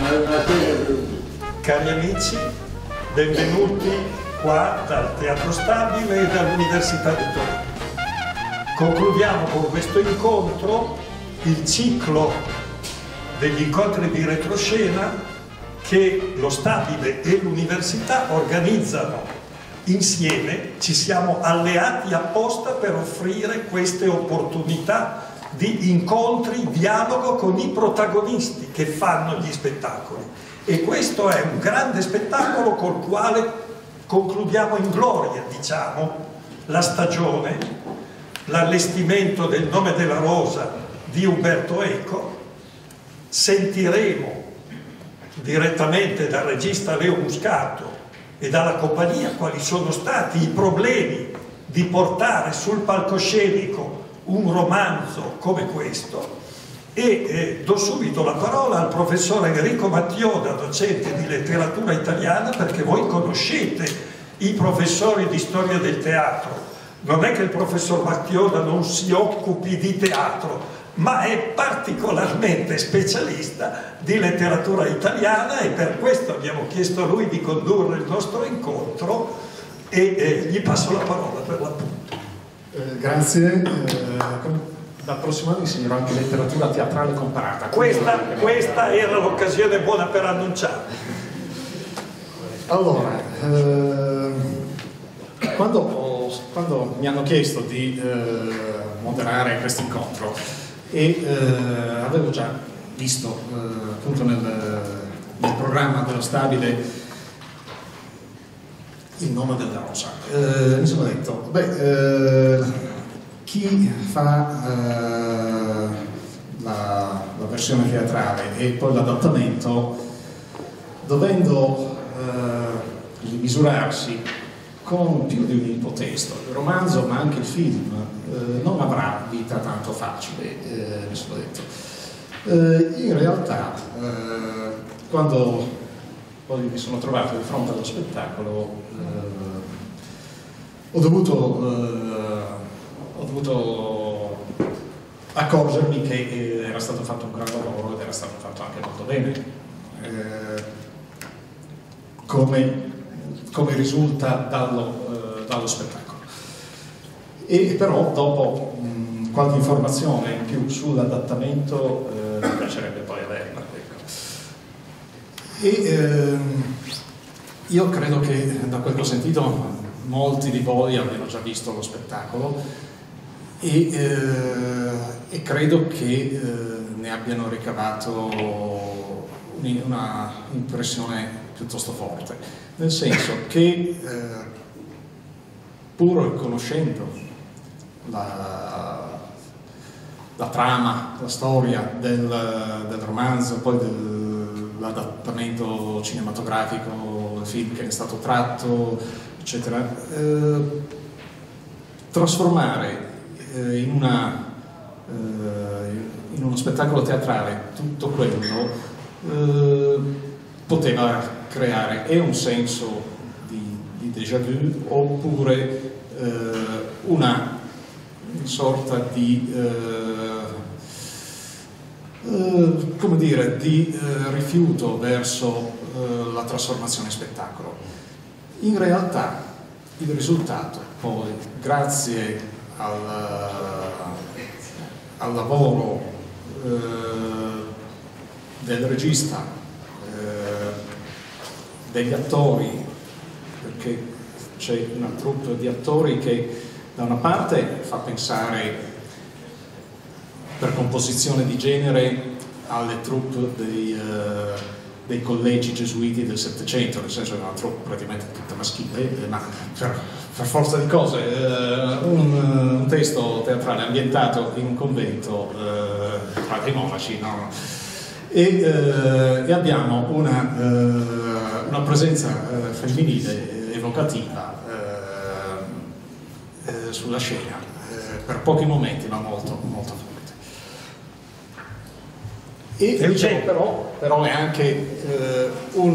Cari amici, benvenuti qua dal Teatro Stabile e dall'Università di Torino. Concludiamo con questo incontro il ciclo degli incontri di retroscena che lo Stabile e l'Università organizzano insieme. Ci siamo alleati apposta per offrire queste opportunità di incontri, dialogo con i protagonisti che fanno gli spettacoli. E questo è un grande spettacolo col quale concludiamo in gloria, diciamo, la stagione, l'allestimento del Nome della Rosa di Umberto Eco. Sentiremo direttamente dal regista Leo Muscato e dalla compagnia quali sono stati i problemi di portare sul palcoscenico un romanzo come questo, e do subito la parola al professor Enrico Mattioda, docente di letteratura italiana, perché voi conoscete i professori di storia del teatro. Non è che il professor Mattioda non si occupi di teatro, ma è particolarmente specialista di letteratura italiana, e per questo abbiamo chiesto a lui di condurre il nostro incontro e gli passo la parola per l'appunto. Grazie. Dal prossimo anno insegnerò anche letteratura teatrale comparata. Questa era l'occasione buona per annunciare. Allora, quando mi hanno chiesto di moderare questo incontro e avevo già visto appunto nel programma dello Stabile il Nome della Rosa, mi sono detto, chi fa la versione teatrale e poi l'adattamento, dovendo misurarsi con più di un ipotesto, il romanzo ma anche il film, non avrà vita tanto facile, mi sono detto. In realtà, quando poi mi sono trovato di fronte allo spettacolo, ho dovuto accorgermi che era stato fatto un gran lavoro ed era stato fatto anche molto bene, come risulta dallo spettacolo. E però dopo qualche informazione in più sull'adattamento mi piacerebbe poi averla. E io credo che da quel che ho sentito molti di voi abbiano già visto lo spettacolo e credo che ne abbiano ricavato una impressione piuttosto forte, nel senso che pur conoscendo la trama, la storia del romanzo, poi dell'adattamento cinematografico, il film che ne è stato tratto, eccetera, trasformare in uno spettacolo teatrale tutto quello poteva creare un senso di déjà vu, oppure una sorta di come dire, di rifiuto verso la trasformazione in spettacolo. In realtà il risultato poi, grazie al lavoro del regista, degli attori, perché c'è una troupe di attori che da una parte fa pensare per composizione di genere alle troupe dei collegi gesuiti del Settecento, nel senso che è una troupe praticamente tutta maschile, ma per forza di cose, un testo teatrale ambientato in un convento tra dei monaci, no? E abbiamo una presenza femminile evocativa sulla scena, per pochi momenti, ma molto, molto forte. E dicevo, però è anche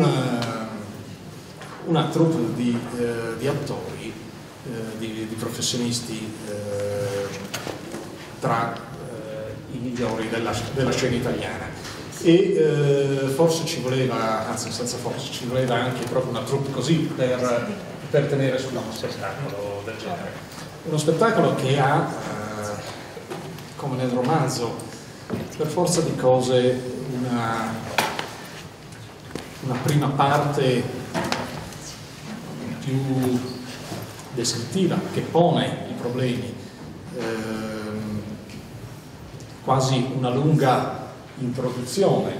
una troupe di attori, di professionisti tra i migliori della scena italiana. e forse ci voleva, anzi senza forse, ci voleva anche proprio una troupe così per tenere sullo spettacolo del genere. Uno spettacolo che ha, come nel romanzo, per forza di cose una prima parte più descrittiva, che pone i problemi, quasi una lunga introduzione,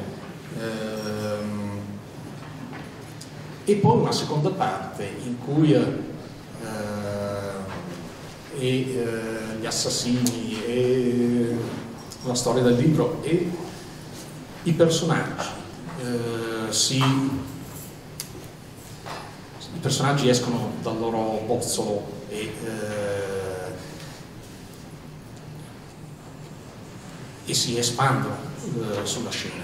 e poi una seconda parte in cui gli assassini e la storia del libro e i personaggi i personaggi escono dal loro bozzolo e si espandono sulla scena.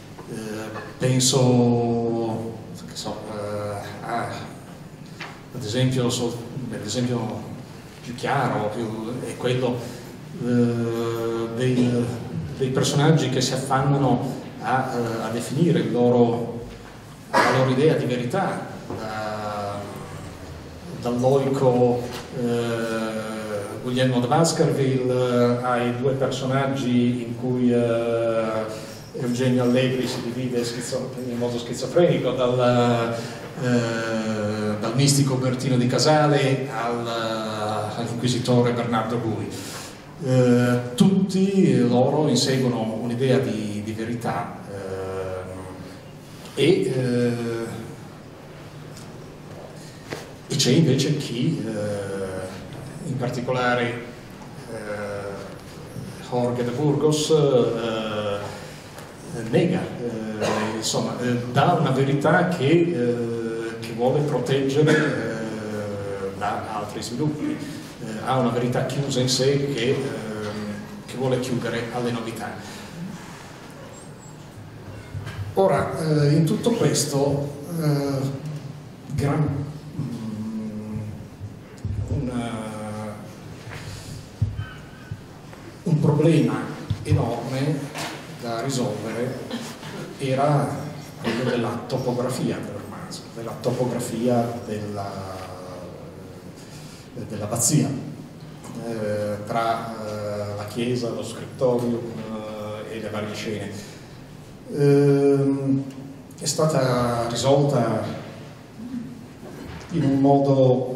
Penso, che so, ad esempio, l'esempio più chiaro è quello dei personaggi che si affannano a definire la loro idea di verità, dall'oico Guglielmo da Baskerville ai due personaggi in cui Eugenio Allegri si divide in modo schizofrenico, dal mistico Bertino di Casale all'inquisitore Bernardo Gui. Tutti loro inseguono un'idea di verità e c'è invece chi, in particolare Jorge de Burgos, nega, insomma, dà una verità che vuole proteggere da altri sviluppi, ha una verità chiusa in sé che vuole chiudere alle novità. Ora, in tutto questo, un problema enorme da risolvere era quello della topografia del romanzo, della topografia dell'abbazia, tra la chiesa, lo scrittorium e le varie scene. È stata risolta in un modo,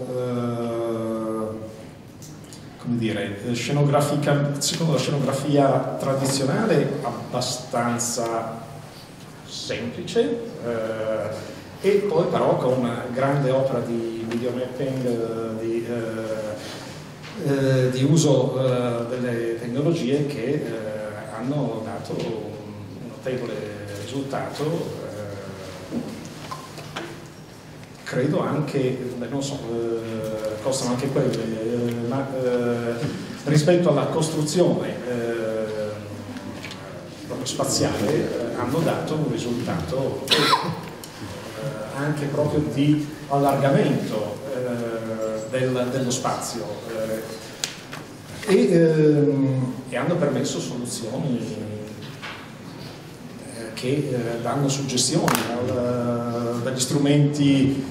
come dire, secondo la scenografia tradizionale abbastanza semplice, e poi però con una grande opera di videomapping, di uso delle tecnologie che hanno dato un notevole risultato. Credo anche, non so, costano anche quelle, ma rispetto alla costruzione proprio spaziale hanno dato un risultato anche proprio di allargamento dello spazio e hanno permesso soluzioni che danno suggestioni dagli strumenti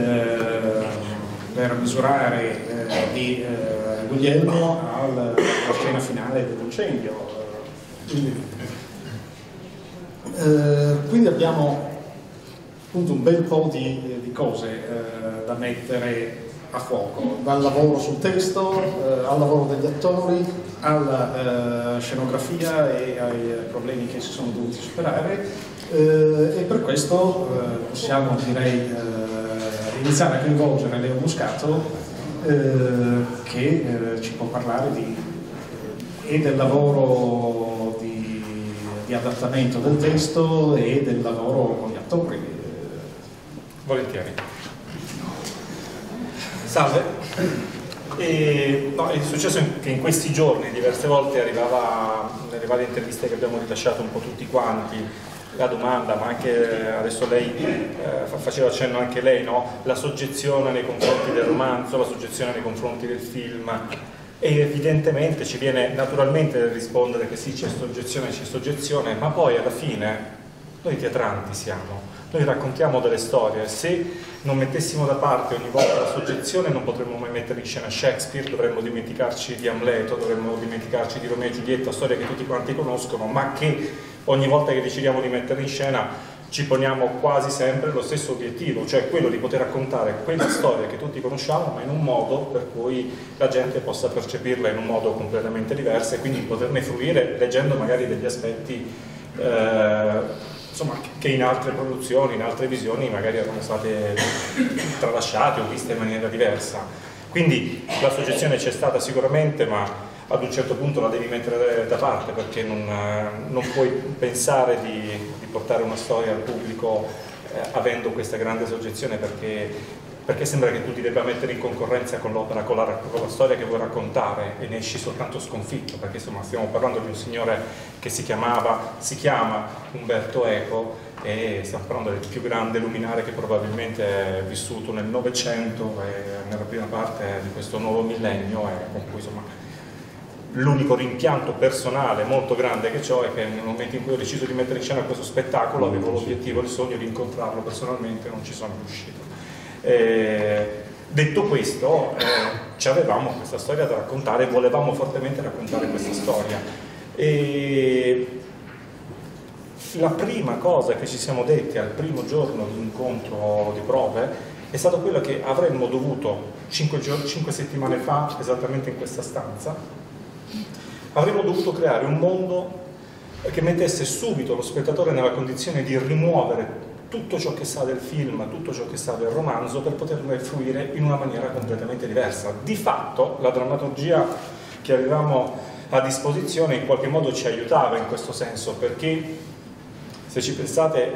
per misurare di Guglielmo alla scena finale dell'incendio. Quindi abbiamo appunto un bel po' di cose da mettere a fuoco, dal lavoro sul testo al lavoro degli attori, alla scenografia e ai problemi che si sono dovuti superare, e per questo possiamo, direi, iniziare a coinvolgere Leo Muscato, che ci può parlare e del lavoro di adattamento del testo e del lavoro con gli attori. Volentieri. Salve. No, è successo che in questi giorni diverse volte arrivava, nelle varie interviste che abbiamo rilasciato un po' tutti quanti, la domanda, ma anche adesso lei faceva accenno anche lei, no? La soggezione nei confronti del romanzo, la soggezione nei confronti del film, e evidentemente ci viene naturalmente da rispondere che sì, c'è soggezione, ma poi alla fine Noi teatranti siamo, noi raccontiamo delle storie, se non mettessimo da parte ogni volta la soggezione non potremmo mai mettere in scena Shakespeare, dovremmo dimenticarci di Amleto, dovremmo dimenticarci di Romeo e Giulietta, storie che tutti quanti conoscono, ma che ogni volta che decidiamo di mettere in scena ci poniamo quasi sempre lo stesso obiettivo, cioè quello di poter raccontare quella storia che tutti conosciamo, ma in un modo per cui la gente possa percepirla in un modo completamente diverso e quindi poterne fruire leggendo magari degli aspetti insomma, che in altre produzioni, in altre visioni magari erano state tralasciate o viste in maniera diversa. Quindi la soggezione c'è stata sicuramente, ma ad un certo punto la devi mettere da parte, perché non puoi pensare di portare una storia al pubblico avendo questa grande soggezione, perché sembra che tu ti debba mettere in concorrenza con l'opera, con la storia che vuoi raccontare, e ne esci soltanto sconfitto, perché insomma stiamo parlando di un signore che si chiama Umberto Eco, e stiamo parlando del più grande luminare che probabilmente è vissuto nel Novecento e nella prima parte di questo nuovo millennio, e con cui insomma l'unico rimpianto personale molto grande che ho è che nel momento in cui ho deciso di mettere in scena questo spettacolo avevo l'obiettivo, il sogno di incontrarlo personalmente, non ci sono riuscito. Detto questo, ci avevamo questa storia da raccontare, volevamo fortemente raccontare questa storia. E la prima cosa che ci siamo detti al primo giorno di incontro di prove è stato quello che avremmo dovuto 5 settimane fa, esattamente in questa stanza, avremmo dovuto creare un mondo che mettesse subito lo spettatore nella condizione di rimuovere tutto ciò che sa del film, tutto ciò che sa del romanzo, per poterne fruire in una maniera completamente diversa. Di fatto la drammaturgia che avevamo a disposizione in qualche modo ci aiutava in questo senso, perché se ci pensate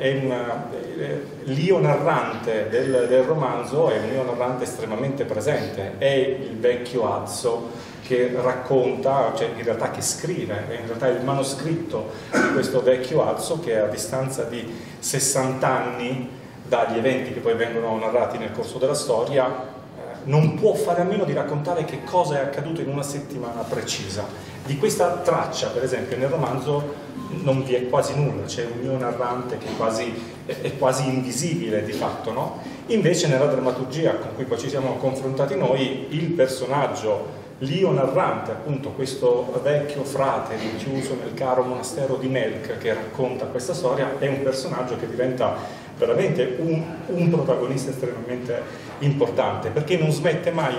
l'io narrante del romanzo è un io narrante estremamente presente, è il vecchio Azzo che racconta, cioè in realtà che scrive, è in realtà il manoscritto di questo vecchio Azzo che a distanza di 60 anni dagli eventi che poi vengono narrati nel corso della storia non può fare a meno di raccontare che cosa è accaduto in una settimana precisa. Di questa traccia, per esempio, nel romanzo non vi è quasi nulla, c'è un io narrante che è quasi invisibile di fatto, no? Invece nella drammaturgia con cui poi ci siamo confrontati noi, il personaggio, l'io narrante, appunto questo vecchio frate rinchiuso nel caro monastero di Melk che racconta questa storia, è un personaggio che diventa veramente un protagonista estremamente importante, perché non smette mai,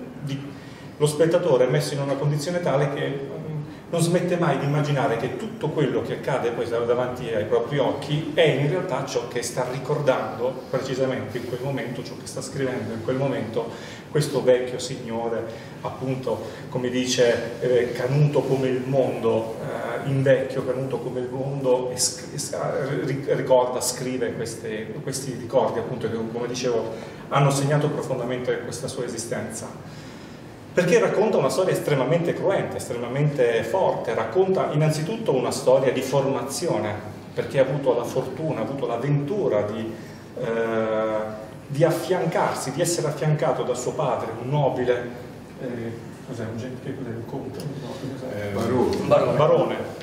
lo spettatore è messo in una condizione tale che non smette mai di immaginare che tutto quello che accade poi davanti ai propri occhi è in realtà ciò che sta ricordando precisamente in quel momento, ciò che sta scrivendo in quel momento questo vecchio signore, appunto, come dice, canuto come il mondo, invecchio, canuto come il mondo, e ricorda, scrive questi ricordi, appunto, che, come dicevo, hanno segnato profondamente questa sua esistenza. Perché racconta una storia estremamente cruenta, estremamente forte, racconta innanzitutto una storia di formazione, perché ha avuto la fortuna, ha avuto l'avventura di affiancarsi, di essere affiancato da suo padre, un nobile, cos'è un conte? Barone.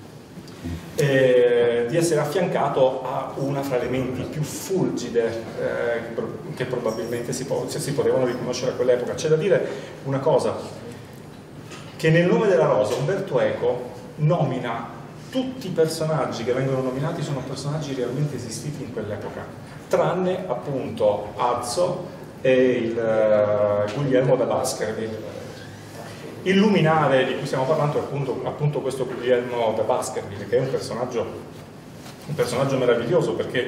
Di essere affiancato a una fra le menti più fulgide che probabilmente si potevano riconoscere a quell'epoca. C'è da dire una cosa, che nel nome della rosa Umberto Eco nomina tutti i personaggi che vengono nominati, sono personaggi realmente esistiti in quell'epoca, tranne appunto Azzo e il Guglielmo da Baskerville. Il luminare di cui stiamo parlando è appunto questo Guglielmo da Baskerville, che è un personaggio meraviglioso, perché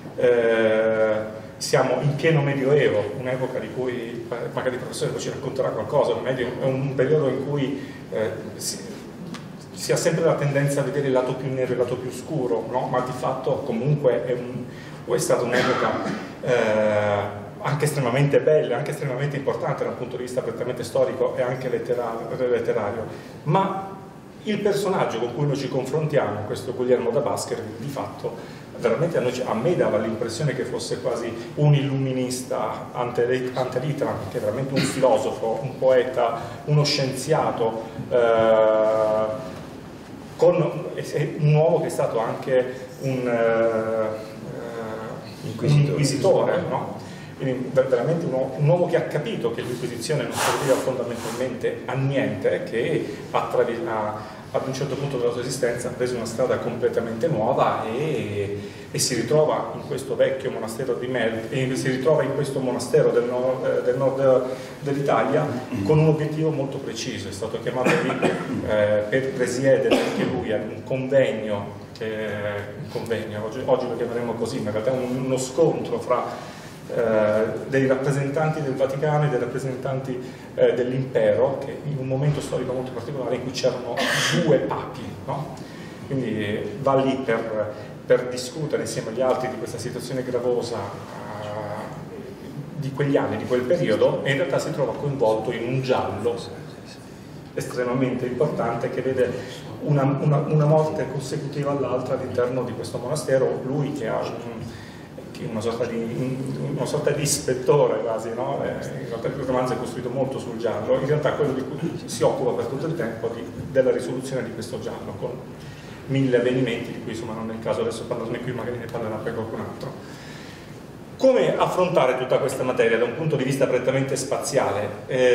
siamo in pieno Medioevo, un'epoca di cui magari il professore poi ci racconterà qualcosa. È un periodo in cui si ha sempre la tendenza a vedere il lato più nero e il lato più scuro, no? Ma di fatto comunque è stata un'epoca anche estremamente bella, anche estremamente importante dal punto di vista prettamente storico e anche letterario. Ma il personaggio con cui noi ci confrontiamo, questo Guglielmo da Baskerville, di fatto veramente a me dava l'impressione che fosse quasi un illuminista antelitteram, che è veramente un filosofo, un poeta, uno scienziato, con è un uomo che è stato anche un inquisitore, no? Quindi veramente un uomo che ha capito che l'Inquisizione non serviva fondamentalmente a niente, che ad un certo punto della sua esistenza ha preso una strada completamente nuova e si ritrova in questo vecchio monastero di Melk, si ritrova in questo monastero del nord dell'Italia con un obiettivo molto preciso. È stato chiamato lì per presiedere anche lui a un convegno, oggi lo chiameremo così, ma in realtà è uno scontro fra dei rappresentanti del Vaticano e dei rappresentanti dell'impero, che in un momento storico molto particolare in cui c'erano 2 papi, no? Quindi va lì per discutere insieme agli altri di questa situazione gravosa di quegli anni, di quel periodo, e in realtà si trova coinvolto in un giallo estremamente importante che vede una morte consecutiva all'altra all'interno di questo monastero. Lui che ha una sorta di ispettore quasi, no? In realtà il romanzo è costruito molto sul giallo, in realtà quello di cui si occupa per tutto il tempo della risoluzione di questo giallo, con 1000 avvenimenti di cui insomma non è il caso adesso parlarne qui, magari ne parlerà poi qualcun altro. Come affrontare tutta questa materia da un punto di vista prettamente spaziale?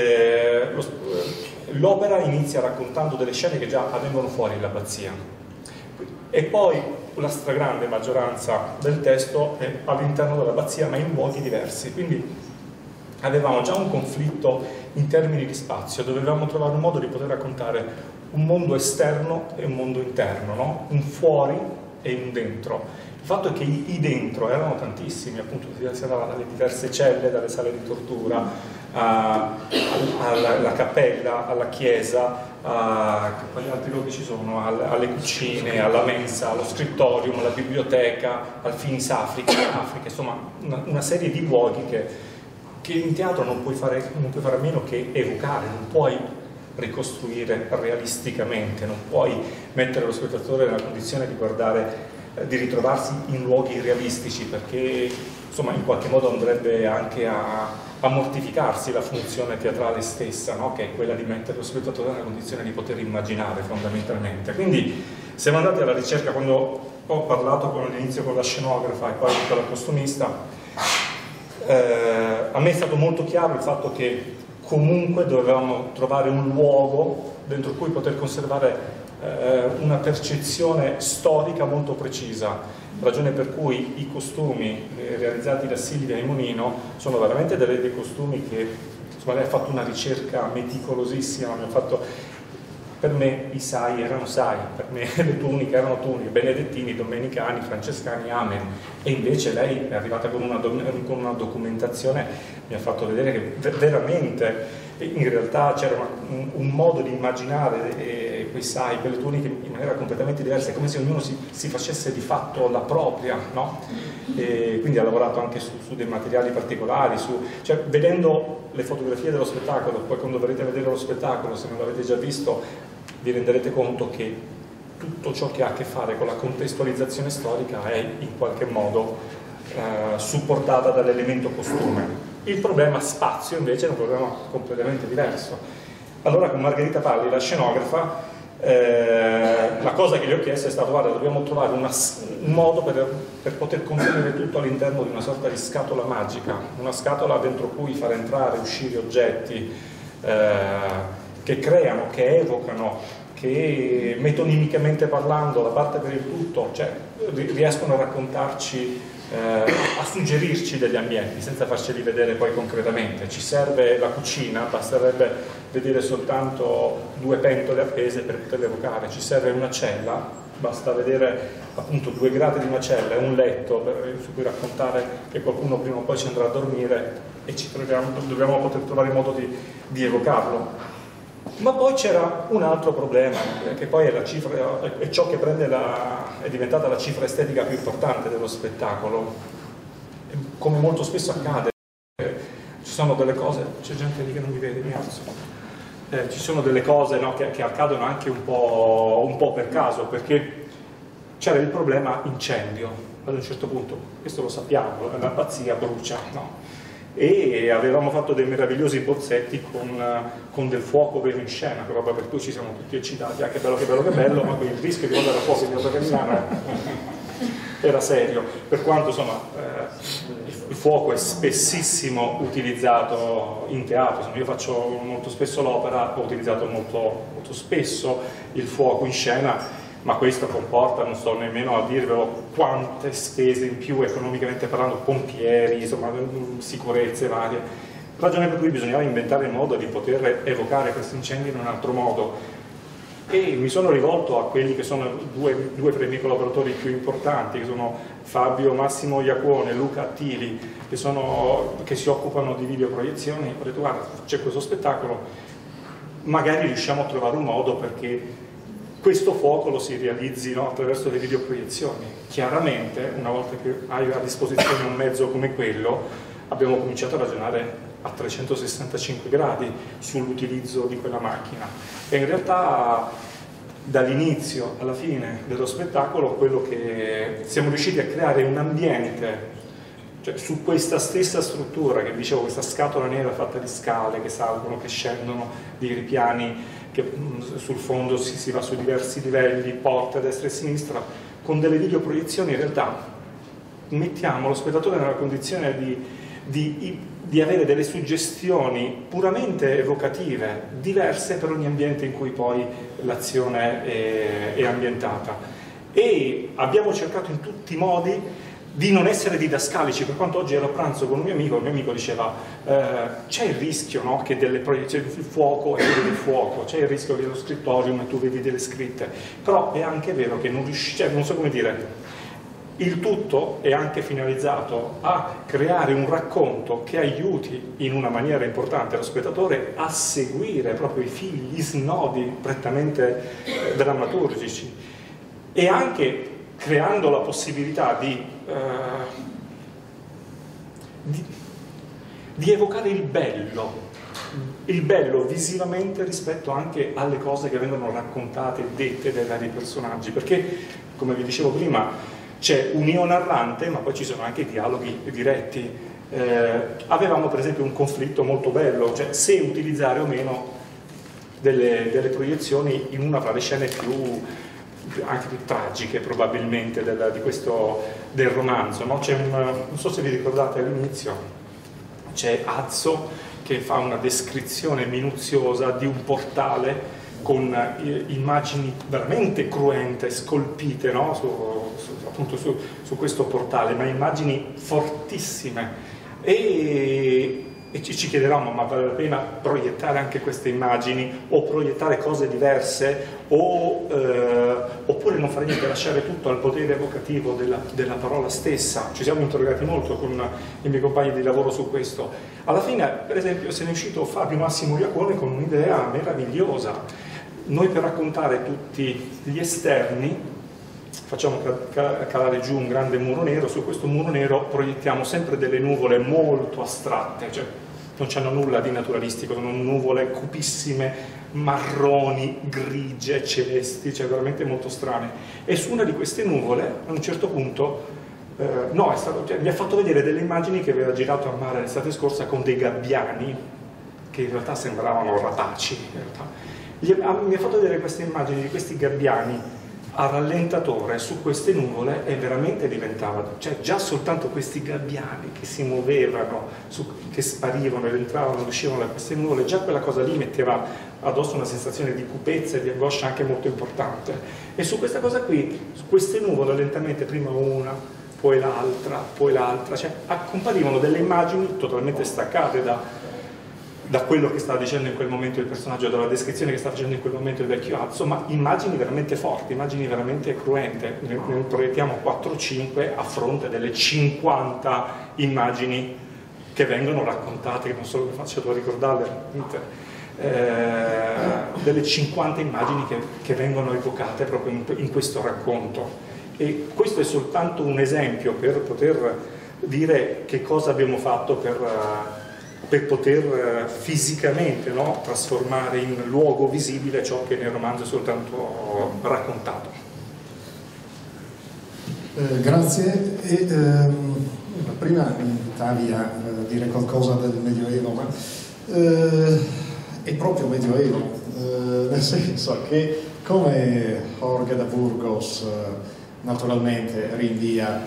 L'opera inizia raccontando delle scene che già avvengono fuori l'abbazia, e poi la stragrande maggioranza del testo è all'interno dell'abbazia, ma in luoghi diversi. Quindi avevamo già un conflitto in termini di spazio, dovevamo trovare un modo di poter raccontare un mondo esterno e un mondo interno, no? Un fuori e un dentro. Il fatto è che i dentro erano tantissimi, appunto si andava dalle diverse celle, dalle sale di tortura, alla cappella, alla chiesa, quali altri luoghi ci sono, alle cucine, alla mensa, allo scrittorium, alla biblioteca, al Finis Africa, insomma una serie di luoghi che in teatro non puoi fare a meno che evocare, non puoi ricostruire realisticamente, non puoi mettere lo spettatore nella condizione di guardare, di ritrovarsi in luoghi realistici, perché insomma in qualche modo andrebbe anche a mortificarsi la funzione teatrale stessa, no? Che è quella di mettere lo spettatore nella condizione di poter immaginare fondamentalmente. Quindi siamo andati alla ricerca, quando ho parlato all'inizio con la scenografa e poi con la costumista, a me è stato molto chiaro il fatto che comunque dovevamo trovare un luogo dentro cui poter conservare una percezione storica molto precisa, ragione per cui i costumi realizzati da Silvia e Monino sono veramente dei costumi che, insomma, lei ha fatto una ricerca meticolosissima, per me i sai erano sai, per me le tuniche erano tuniche, benedettini, domenicani, francescani, amen, e invece lei è arrivata con una documentazione, mi ha fatto vedere che veramente in realtà c'era un modo di immaginare quei sai, quelle tuniche in maniera completamente diversa, è come se ognuno si facesse di fatto la propria, no? E quindi ha lavorato anche su dei materiali particolari, cioè vedendo le fotografie dello spettacolo, poi quando verrete a vedere lo spettacolo, se non l'avete già visto, vi renderete conto che tutto ciò che ha a che fare con la contestualizzazione storica è in qualche modo supportata dall'elemento costume. Il problema spazio invece è un problema completamente diverso. Allora con Margherita Palli, la scenografa, la cosa che gli ho chiesto è stata: guarda, dobbiamo trovare un modo per poter contenere tutto all'interno di una sorta di scatola magica, una scatola dentro cui far entrare e uscire oggetti che creano, che evocano, che metonimicamente parlando, da parte per il tutto, cioè riescono a raccontarci, a suggerirci degli ambienti senza farceli vedere poi concretamente. Ci serve la cucina, basterebbe vedere soltanto 2 pentole appese per poterle evocare. Ci serve una cella, basta vedere appunto 2 grate di macella e un letto su cui raccontare che qualcuno prima o poi ci andrà a dormire, e dobbiamo poter trovare il modo di evocarlo. Ma poi c'era un altro problema, che poi è ciò che è diventata la cifra estetica più importante dello spettacolo. Come molto spesso accade, ci sono delle cose, c'è gente lì che non mi vede, mi alzo. Ci sono delle cose, no, che accadono anche un po' per caso, perché c'era il problema incendio ad un certo punto, questo lo sappiamo, l'abbazia brucia, no? e avevamo fatto dei meravigliosi bozzetti con del fuoco vero in scena, proprio per cui ci siamo tutti eccitati, che bello, ma qui il rischio di andare a fuoco di Milano era serio, per quanto insomma il fuoco è spessissimo utilizzato in teatro. Io faccio molto spesso l'opera, ho utilizzato molto spesso il fuoco in scena, ma questo comporta, non sto nemmeno a dirvelo quante spese in più economicamente parlando, pompieri, insomma sicurezze varie, ragione per cui bisognava inventare il modo di poter evocare questi incendi in un altro modo. E mi sono rivolto a quelli che sono due fra i miei collaboratori più importanti, che sono Fabio Massimo Iacuone, Luca Attili, che si occupano di videoproiezioni. Ho detto: guarda, c'è questo spettacolo, magari riusciamo a trovare un modo perché questo fuoco lo si realizzi, no, attraverso le videoproiezioni. Chiaramente, una volta che hai a disposizione un mezzo come quello, abbiamo cominciato a ragionare a 365 gradi sull'utilizzo di quella macchina, e in realtà dall'inizio alla fine dello spettacolo quello che siamo riusciti a creare un ambiente, cioè su questa stessa struttura che dicevo, questa scatola nera fatta di scale che salgono, che scendono, di ripiani, che sul fondo si va su diversi livelli, porte a destra e a sinistra, con delle videoproiezioni in realtà mettiamo lo spettatore nella condizione di avere delle suggestioni puramente evocative, diverse per ogni ambiente in cui poi l'azione è ambientata. E abbiamo cercato in tutti i modi di non essere didascalici, per quanto oggi ero a pranzo con un mio amico diceva c'è il rischio, no, che c'è il fuoco e tu vedi il fuoco, c'è il rischio che lo scrittorium e tu vedi delle scritte, però è anche vero che non so come dire, il tutto è anche finalizzato a creare un racconto che aiuti in una maniera importante lo spettatore a seguire proprio i fili, gli snodi prettamente drammaturgici, e anche creando la possibilità di evocare il bello visivamente rispetto anche alle cose che vengono raccontate e dette dai vari personaggi, perché, come vi dicevo prima, c'è un io narrante, ma poi ci sono anche dialoghi diretti. Avevamo per esempio un conflitto molto bello, cioè se utilizzare o meno delle proiezioni in una fra le scene anche più tragiche probabilmente del romanzo, no? Non so se vi ricordate all'inizio, c'è Azzo che fa una descrizione minuziosa di un portale con immagini veramente cruente, scolpite, no? Appunto su questo portale, ma immagini fortissime, e ci chiederemo: ma vale la pena proiettare anche queste immagini, o proiettare cose diverse, oppure non fare niente, lasciare tutto al potere evocativo della parola stessa? Ci siamo interrogati molto con i miei compagni di lavoro su questo. Alla fine, per esempio, se ne è uscito Fabio Massimo Iacuone con un'idea meravigliosa. Noi, per raccontare tutti gli esterni, facciamo calare giù un grande muro nero, su questo muro nero proiettiamo sempre delle nuvole molto astratte, cioè non c'hanno nulla di naturalistico, sono nuvole cupissime, marroni, grigie, celesti, cioè veramente molto strane. E su una di queste nuvole, a un certo punto, mi ha fatto vedere delle immagini che aveva girato a mare l'estate scorsa con dei gabbiani, che in realtà sembravano rapaci. Mi ha fatto vedere queste immagini di questi gabbiani a rallentatore su queste nuvole, e veramente diventava, cioè già soltanto questi gabbiani che si muovevano, che sparivano ed entravano e uscivano da queste nuvole, già quella cosa lì metteva addosso una sensazione di cupezza e di angoscia anche molto importante. E su questa cosa qui, su queste nuvole, lentamente, prima una, poi l'altra, cioè comparivano delle immagini totalmente staccate da quello che stava dicendo in quel momento il personaggio, dalla descrizione che stava facendo in quel momento il vecchio Azzo, ma immagini veramente forti, immagini veramente cruente. Ne proiettiamo 4-5 a fronte delle 50 immagini che vengono raccontate, che non solo vi faccio ricordarle, delle 50 immagini che vengono evocate proprio in questo racconto. E questo è soltanto un esempio per poter dire che cosa abbiamo fatto per poter fisicamente, no, trasformare in luogo visibile ciò che nel romanzo è soltanto raccontato. Grazie. prima mi invitavi a dire qualcosa del Medioevo, ma è proprio Medioevo, nel senso che come Jorge da Burgos naturalmente rinvia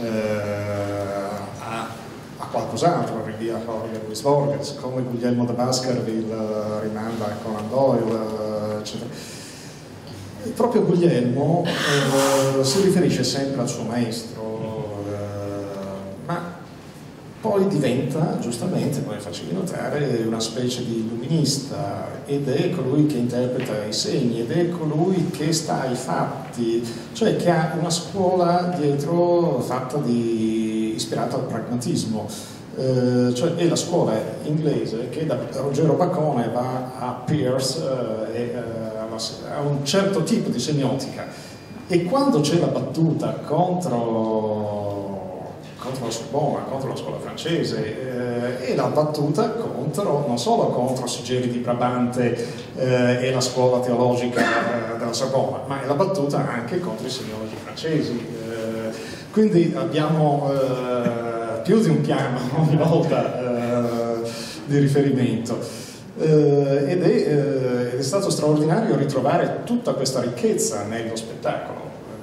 a qualcos'altro, rinvia a Jorge Luis Borges, come Guglielmo da Baskerville rimanda a Conan Doyle, eccetera. E proprio Guglielmo si riferisce sempre al suo maestro, ma poi diventa, giustamente, come facevi notare, una specie di illuminista, ed è colui che interpreta i segni, ed è colui che sta ai fatti, cioè che ha una scuola dietro fatta ispirata al pragmatismo, cioè è la scuola inglese che da Ruggero Bacone va a Peirce a un certo tipo di semiotica, e quando c'è la battuta contro la Sorbona, contro la scuola francese, e la battuta non solo contro Sigeri di Brabante e la scuola teologica della Sorbona, ma è la battuta anche contro i semiologi francesi. Quindi abbiamo più di un piano ogni volta di riferimento. Ed è stato straordinario ritrovare tutta questa ricchezza nello spettacolo.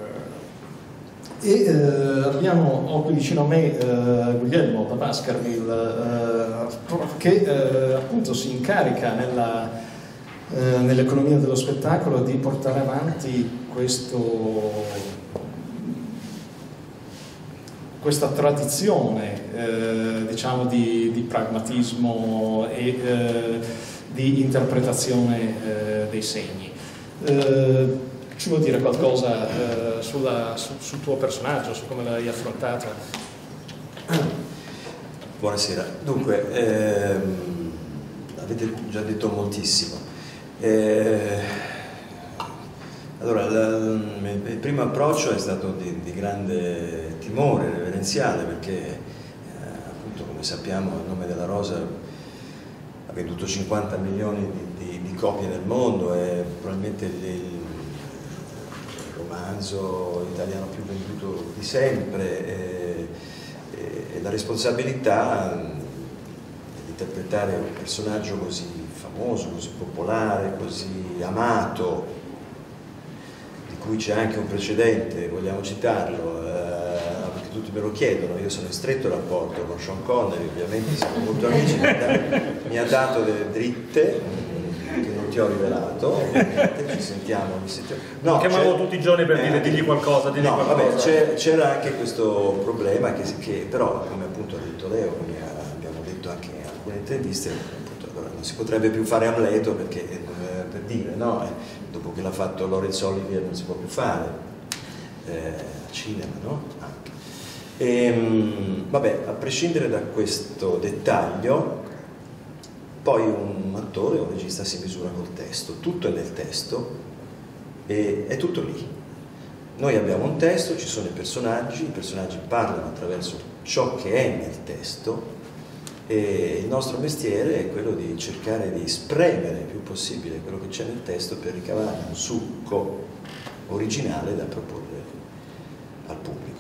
Ho qui vicino a me Guglielmo da Baskerville, che appunto si incarica nell'economia dello spettacolo di portare avanti questa tradizione diciamo di pragmatismo e di interpretazione dei segni. Ci vuoi dire qualcosa sul tuo personaggio, su come l'hai affrontato? Buonasera. Dunque, avete già detto moltissimo. Allora, il primo approccio è stato di grande timore reverenziale, perché appunto, come sappiamo, Il nome della rosa ha venduto 50 milioni di copie nel mondo, è probabilmente il romanzo italiano più venduto di sempre, e la responsabilità di interpretare un personaggio così famoso, così popolare, così amato, di cui c'è anche un precedente, vogliamo citarlo, perché tutti me lo chiedono. Io sono in stretto rapporto con Sean Connery, ovviamente siamo molto amici, mi ha dato delle dritte che non ti ho rivelato, ovviamente ci sentiamo. No, chiamavo tutti i giorni per dire digli qualcosa, digli qualcosa. Vabbè, c'era anche questo problema che però, come appunto ha detto Leo, come abbiamo detto anche in alcune interviste, appunto, allora non si potrebbe più fare Amleto, perché per dire, no, dopo che l'ha fatto Laurence Olivier non si può più fare a cinema, no? Anche. Vabbè, a prescindere da questo dettaglio, poi un attore o un regista si misura col testo, tutto è nel testo e è tutto lì. Noi abbiamo un testo, ci sono i personaggi parlano attraverso ciò che è nel testo, e il nostro mestiere è quello di cercare di spremere il più possibile quello che c'è nel testo per ricavare un succo originale da proporre al pubblico.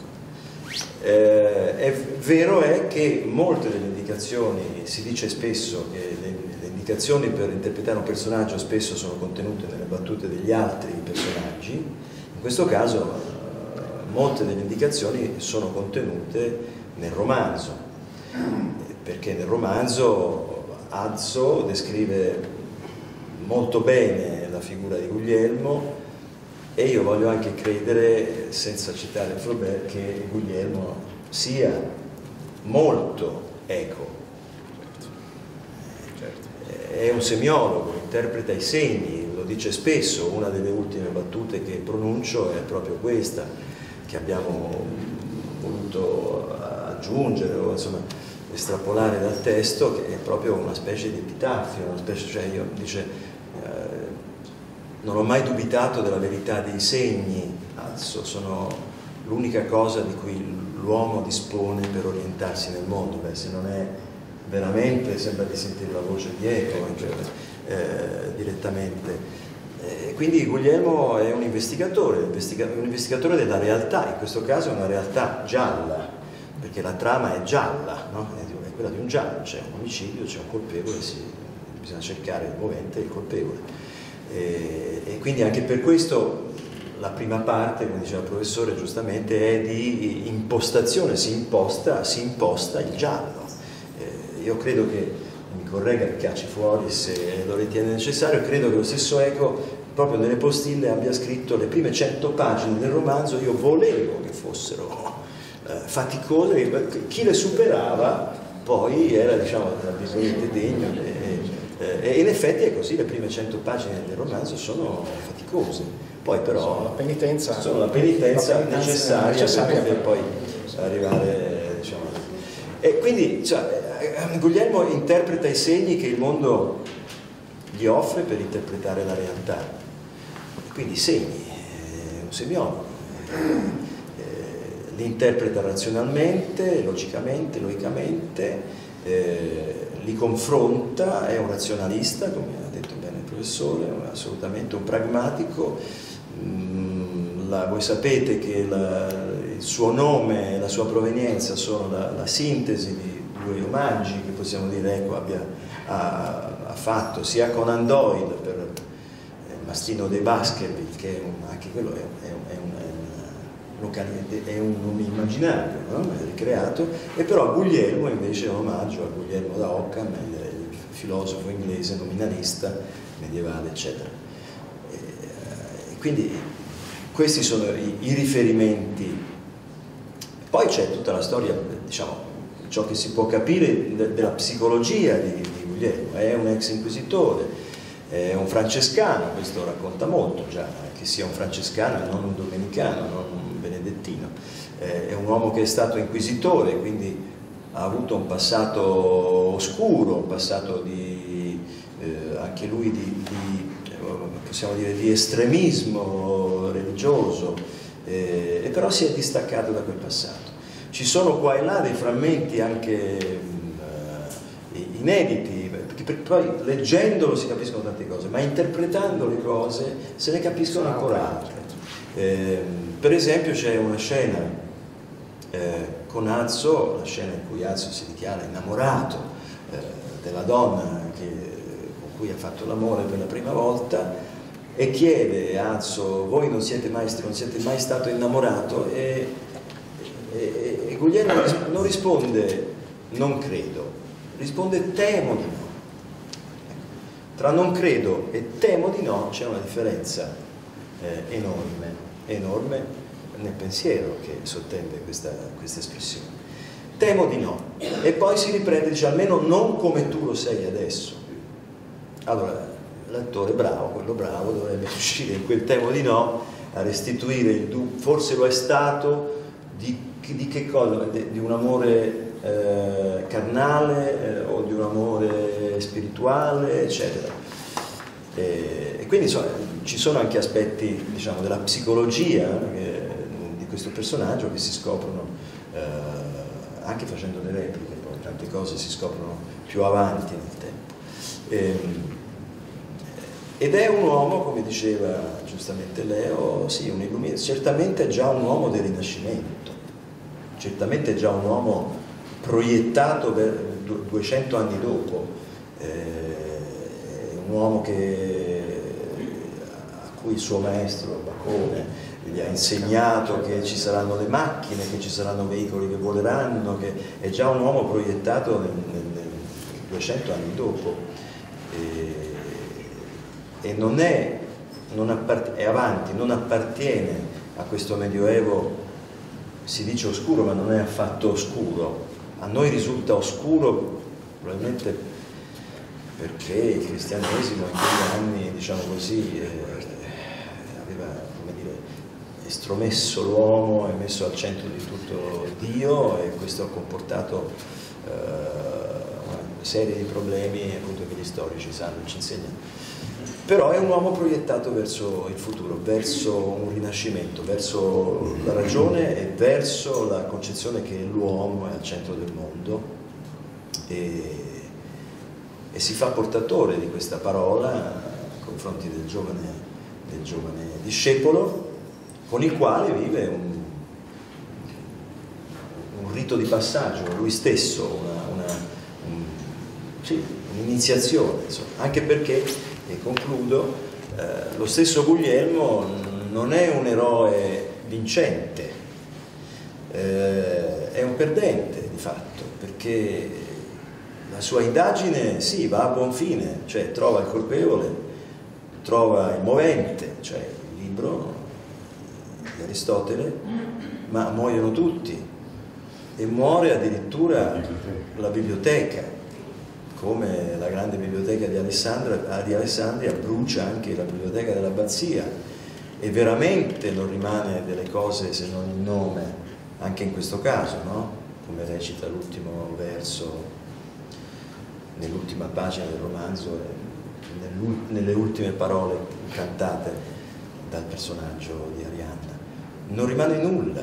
Vero è che molte delle indicazioni, si dice spesso che le indicazioni per interpretare un personaggio spesso sono contenute nelle battute degli altri personaggi. In questo caso molte delle indicazioni sono contenute nel romanzo, perché nel romanzo Azzo descrive molto bene la figura di Guglielmo, e io voglio anche credere, senza citare Flaubert, che Guglielmo sia molto eco. È un semiologo, interpreta i segni, lo dice spesso. Una delle ultime battute che pronuncio è proprio questa, che abbiamo voluto aggiungere o insomma estrapolare dal testo, che è proprio una specie di epitaffio, cioè io dice non ho mai dubitato della verità dei segni, sono l'unica cosa di cui l'uomo dispone per orientarsi nel mondo. Beh, se non è veramente, sembra di sentire la voce di Eco direttamente. Quindi Guglielmo è un investigatore della realtà, in questo caso è una realtà gialla, perché la trama è gialla, no? È quella di un giallo, c'è un omicidio, c'è un colpevole, bisogna cercare il movente e il colpevole. E quindi anche per questo la prima parte, come diceva il professore giustamente, è di impostazione, si imposta il giallo. Io credo che, mi corregga e cacci fuori se lo ritiene necessario, credo che lo stesso Eco proprio nelle postille abbia scritto le prime 100 pagine del romanzo. Io volevo che fossero faticose, chi le superava poi era, diciamo, tra virgolette degno, e in effetti è così, le prime 100 pagine del romanzo sono faticose, poi però sono la penitenza necessaria per poter poi arrivare, diciamo. E quindi, cioè, Guglielmo interpreta i segni che il mondo gli offre per interpretare la realtà, quindi i segni, è un semiologo, li interpreta razionalmente, logicamente, loicamente, li confronta, è un razionalista, come ha detto bene il professore, assolutamente un pragmatico. Voi sapete che il suo nome e la sua provenienza sono la sintesi di due omaggi che possiamo dire Eco ha fatto sia Conan Doyle per il Mastino dei Baskerville, che anche quello è un nome immaginario, no? È ricreato, e però Guglielmo invece è un omaggio a Guglielmo da Ockham, il filosofo inglese nominalista medievale, eccetera. Quindi questi sono i riferimenti. Poi c'è tutta la storia, diciamo, ciò che si può capire della psicologia di Guglielmo. È un ex inquisitore, è un francescano, questo racconta molto già, che sia un francescano e non un domenicano, non un benedettino. È un uomo che è stato inquisitore, quindi ha avuto un passato oscuro, un passato anche lui possiamo dire di estremismo religioso, e però si è distaccato da quel passato. Ci sono qua e là dei frammenti anche inediti, perché poi leggendolo si capiscono tante cose, ma interpretando le cose se ne capiscono ancora altre. Per esempio c'è una scena con Azzo, la scena in cui Azzo si dichiara innamorato della donna con cui ha fatto l'amore per la prima volta, e chiede a Azzo: voi non siete mai stato innamorato? E Guglielmo non risponde non credo, risponde temo di no. Tra non credo e temo di no c'è una differenza enorme nel pensiero che sottende questa espressione. Temo di no, e poi si riprende, dice: almeno non come tu lo sei adesso. Allora l'attore bravo, quello bravo, dovrebbe riuscire in quel temo di no a restituire il dubbio. Forse lo è stato di che cosa? Di un amore carnale o di un amore spirituale, eccetera. E quindi insomma, ci sono anche aspetti, diciamo, della psicologia di questo personaggio che si scoprono anche facendo le repliche. Poi tante cose si scoprono più avanti nel tempo. Ed è un uomo, come diceva giustamente Leo, sì, un illuminato, certamente è già un uomo del Rinascimento, certamente è già un uomo proiettato per 200 anni dopo, un uomo a cui il suo maestro Bacone gli ha insegnato che ci saranno le macchine, che ci saranno veicoli che voleranno, che è già un uomo proiettato nel 200 anni dopo. E è avanti, non appartiene a questo Medioevo, si dice oscuro, ma non è affatto oscuro. A noi risulta oscuro probabilmente perché il cristianesimo in quegli anni, diciamo così, aveva, come dire, estromesso l'uomo e messo al centro di tutto Dio, e questo ha comportato una serie di problemi, appunto, che gli storici ci insegnano. Però è un uomo proiettato verso il futuro, verso un rinascimento, verso la ragione e verso la concezione che l'uomo è al centro del mondo, e si fa portatore di questa parola nei confronti del giovane discepolo, con il quale vive un rito di passaggio, lui stesso, un'iniziazione, insomma. Anche perché, e concludo, lo stesso Guglielmo non è un eroe vincente, è un perdente di fatto, perché la sua indagine sì, va a buon fine, cioè trova il colpevole, trova il movente, cioè il libro di Aristotele, ma muoiono tutti, e muore addirittura la biblioteca, come la grande biblioteca di Alessandria brucia anche la biblioteca dell'abbazia, e veramente non rimane delle cose se non il nome, anche in questo caso, no? Come recita l'ultimo verso nell'ultima pagina del romanzo, nelle ultime parole cantate dal personaggio di Arianna. Non rimane nulla,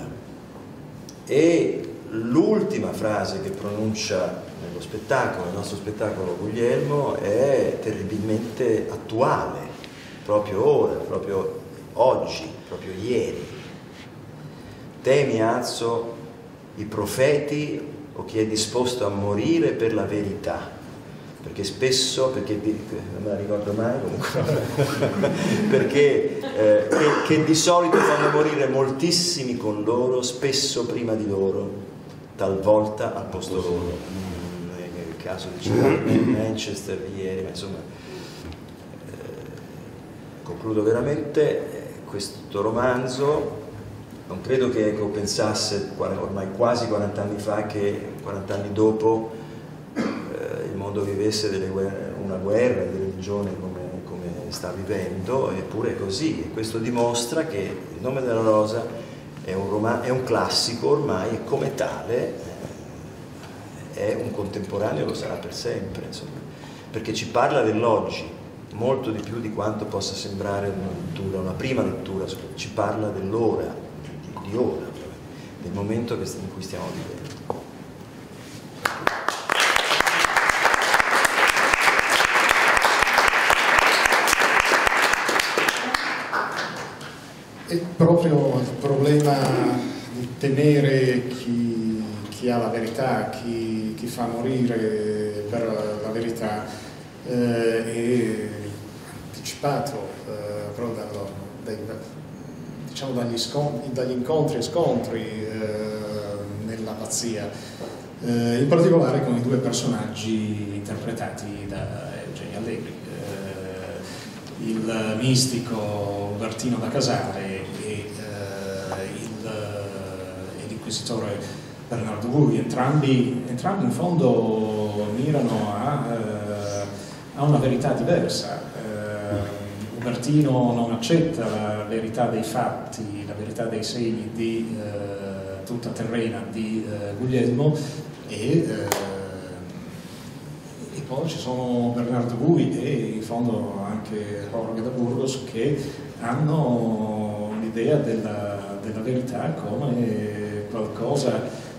e l'ultima frase che pronuncia nello spettacolo, nel nostro spettacolo Guglielmo, è terribilmente attuale, proprio ora, proprio oggi, proprio ieri. Te mi alzo i profeti o chi è disposto a morire per la verità, perché spesso, perché non me la ricordo mai comunque, perché che di solito fanno morire moltissimi con loro, spesso prima di loro, talvolta al posto loro. Nel caso di Manchester ieri, ma insomma, concludo veramente questo romanzo. Non credo che Eco pensasse ormai quasi 40 anni fa che 40 anni dopo il mondo vivesse una guerra di religione come sta vivendo, eppure è così, e questo dimostra che Il nome della rosa è un classico ormai, e come tale è un contemporaneo, lo sarà per sempre, insomma, perché ci parla dell'oggi molto di più di quanto possa sembrare una prima lettura, ci parla dell'ora, di ora, del momento in cui stiamo vivendo. È proprio il problema di temere chi ha la verità, chi fa morire per la verità, è anticipato proprio dagli incontri e scontri nell'abbazia, in particolare con i due personaggi interpretati da Eugenio Allegri, il mistico Ubertino da Casale e l'inquisitore Bernardo Gui. Entrambi in fondo mirano a una verità diversa. Ubertino non accetta la verità dei fatti, la verità dei segni tutta terrena di Guglielmo, e poi ci sono Bernardo Gui e in fondo anche Jorge da Burgos, che hanno l'idea della verità come qualcosa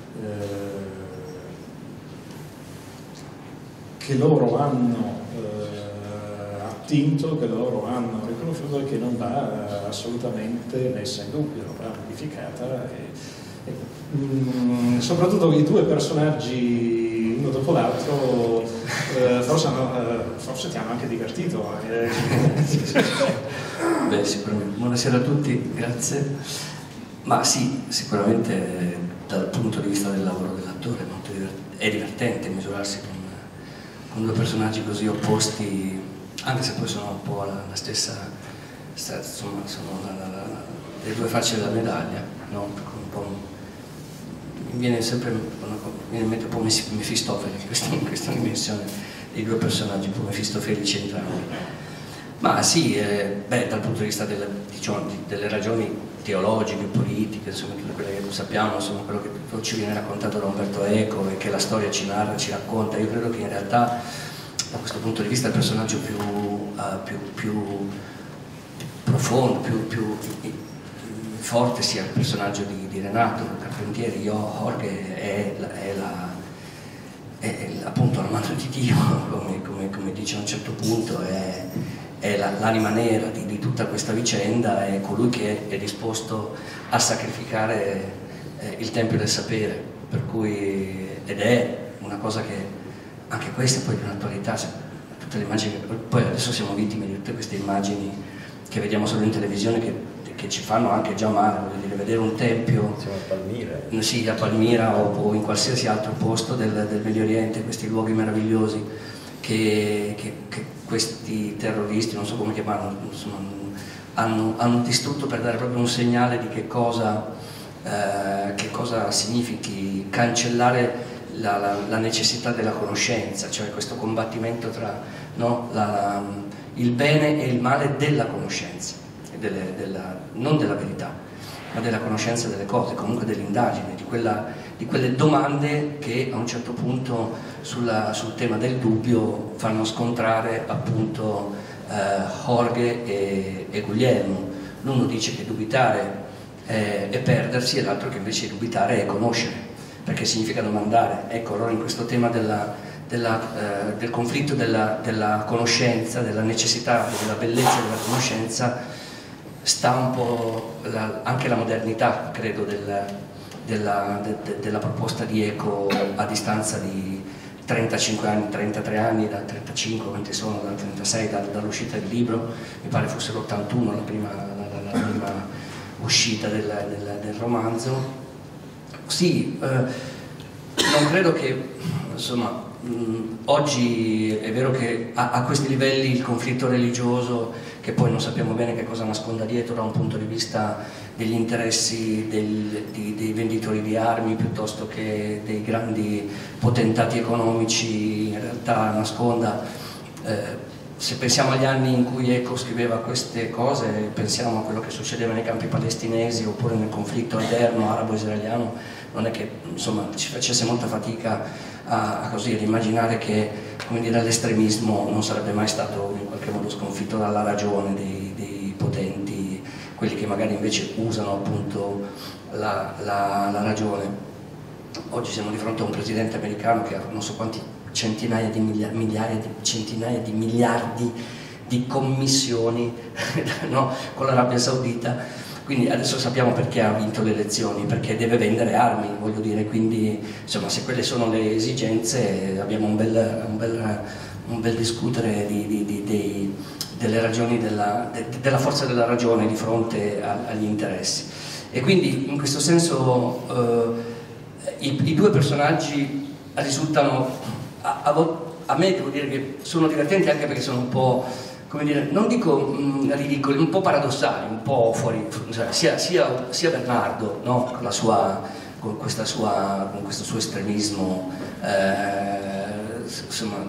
che loro hanno attinto, che loro hanno riconosciuto, e che non va assolutamente messa in dubbio, non va modificata. Soprattutto i due personaggi, uno dopo l'altro, forse ti hanno anche divertito. Beh, sicuramente. Buonasera a tutti, grazie. Ma sì, sicuramente dal punto di vista del lavoro dell'attore è divertente misurarsi con due personaggi così opposti, anche se poi sono un po' la stessa, insomma, sono le due facce della medaglia, no? Mi viene sempre in mente un po' Mefistofele in questa dimensione, dei due personaggi un po' mefistofelici entrambi. Ma sì, dal punto di vista delle ragioni teologiche, politiche, insomma, tutte quelle che sappiamo, insomma, quello che ci viene raccontato da Umberto Eco e che la storia ci narra, ci racconta, io credo che in realtà da questo punto di vista il personaggio più profondo, più forte sia il personaggio di Renato Carpentieri. Jorge è appunto la mano di Dio, come dice a un certo punto, è l'anima nera di tutta questa vicenda, è colui che è disposto a sacrificare il tempio del sapere per cui, ed è una cosa che anche questa poi di un'attualità, tutte le immagini, poi adesso siamo vittime di tutte queste immagini che vediamo solo in televisione che ci fanno anche già male, voglio dire, vedere un tempio, siamo a Palmira, sì, a Palmira o in qualsiasi altro posto del Medio Oriente, questi luoghi meravigliosi che questi terroristi, non so come chiamarlo, insomma, hanno distrutto, per dare proprio un segnale di che cosa significhi cancellare la necessità della conoscenza, cioè questo combattimento tra, no, il bene e il male della conoscenza, non della verità, ma della conoscenza delle cose, comunque dell'indagine, di quelle domande che a un certo punto sul tema del dubbio fanno scontrare appunto Jorge e Guglielmo. L'uno dice che dubitare è perdersi e l'altro che invece dubitare è conoscere, perché significa domandare. Ecco, allora in questo tema del conflitto della conoscenza, della necessità, della bellezza della conoscenza, sta un po' anche la modernità, credo, della proposta di Eco a distanza di 35 anni, 33 anni, dal 35, quanti sono, dal 36, dall'uscita del libro, mi pare fosse l'81 la prima uscita del romanzo. Sì, non credo che, insomma, oggi è vero che a questi livelli il conflitto religioso, che poi non sappiamo bene che cosa nasconda dietro da un punto di vista degli interessi dei venditori di armi piuttosto che dei grandi potentati economici, in realtà nasconda. Se pensiamo agli anni in cui Eco scriveva queste cose, pensiamo a quello che succedeva nei campi palestinesi oppure nel conflitto alterno arabo-israeliano, non è che, insomma, ci facesse molta fatica ad immaginare che, come dire, l'estremismo non sarebbe mai stato in qualche modo sconfitto dalla ragione dei potenti, quelli che magari invece usano appunto la ragione. Oggi siamo di fronte a un presidente americano che ha non so quanti centinaia di miliardi di commissioni no? Con l'Arabia Saudita. Quindi adesso sappiamo perché ha vinto le elezioni, perché deve vendere armi, voglio dire, quindi insomma se quelle sono le esigenze abbiamo un bel discutere delle ragioni, della forza della ragione di fronte agli interessi. E quindi in questo senso i due personaggi risultano, a me devo dire che sono divertenti anche perché sono un po', come dire, non dico ridicoli, un po' paradossali, un po' fuori, cioè, sia Bernardo, no? con questo suo estremismo, insomma,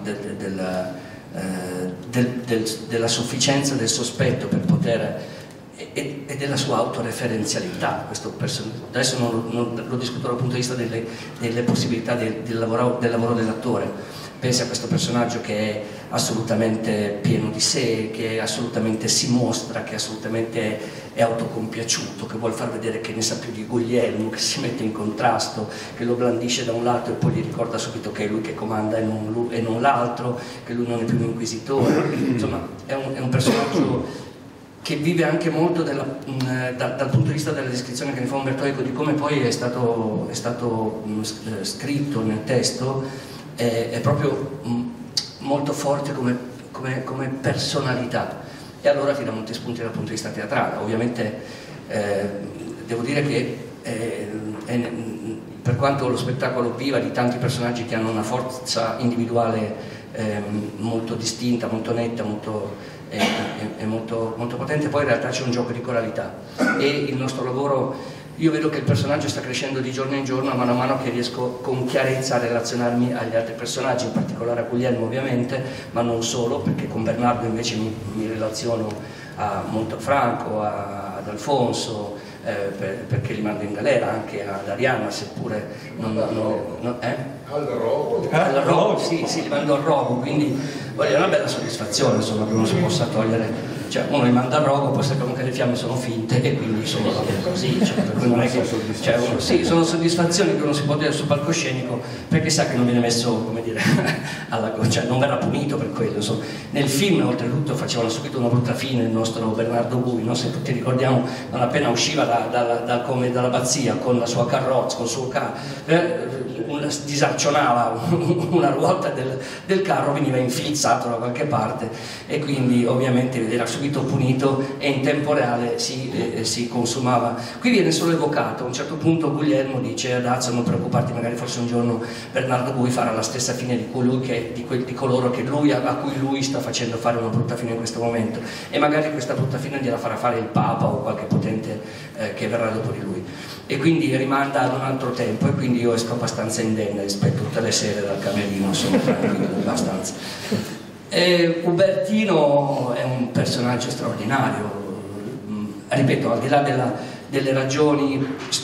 della sufficienza del sospetto per poter, e della sua autoreferenzialità. Adesso non lo discuto dal punto di vista delle possibilità del lavoro dell'attore. Pensi a questo personaggio che è assolutamente pieno di sé, che assolutamente si mostra, che assolutamente è autocompiaciuto, che vuole far vedere che ne sa più di Guglielmo, che si mette in contrasto, che lo blandisce da un lato e poi gli ricorda subito che è lui che comanda e non l'altro, che lui non è più un inquisitore. Insomma, è un personaggio che vive anche molto dal punto di vista della descrizione che ne fa Umberto Eco di come poi è stato scritto nel testo. È proprio molto forte come personalità, e allora ti dà molti spunti dal punto di vista teatrale. Ovviamente devo dire che per quanto lo spettacolo viva di tanti personaggi che hanno una forza individuale molto distinta, molto netta, molto potente, poi in realtà c'è un gioco di coralità, e il nostro lavoro, io vedo che il personaggio sta crescendo di giorno in giorno, mano a mano che riesco con chiarezza a relazionarmi agli altri personaggi, in particolare a Guglielmo ovviamente, ma non solo, perché con Bernardo invece mi relaziono molto a Franco, ad Alfonso, perché li mando in galera, anche ad Arianna, seppure al rogo. Al rogo, sì, li mando al rogo, quindi è una bella soddisfazione, insomma, che uno si possa togliere cioè uno li manda a rogo, poi sappiamo che le fiamme sono finte e quindi sono così, cioè, per cui non è che, cioè, sì, sono soddisfazioni che uno si può dire sul palcoscenico perché sa che non viene messo, come dire, cioè non verrà punito per quello, insomma. Nel film oltretutto facevano subito una brutta fine il nostro Bernardo Gui, no? Se tutti ricordiamo, non appena usciva dall'abbazia con la sua carrozza, con il suo carro, disarcionava una ruota del carro, veniva infilzato da qualche parte e quindi ovviamente era subito punito e in tempo reale si consumava. Qui viene solo evocato, a un certo punto Guglielmo dice a Dazio: non preoccuparti, magari forse un giorno Bernardo Gui farà la stessa fine di coloro che a cui lui sta facendo fare una brutta fine in questo momento, e magari questa brutta fine gliela farà fare il Papa o qualche potente che verrà dopo di lui, e quindi rimanda ad un altro tempo, e quindi io esco abbastanza indenne rispetto a tutte le sere dal camerino, sono tranquillo abbastanza. Ubertino è un personaggio straordinario, ripeto, al di là delle ragioni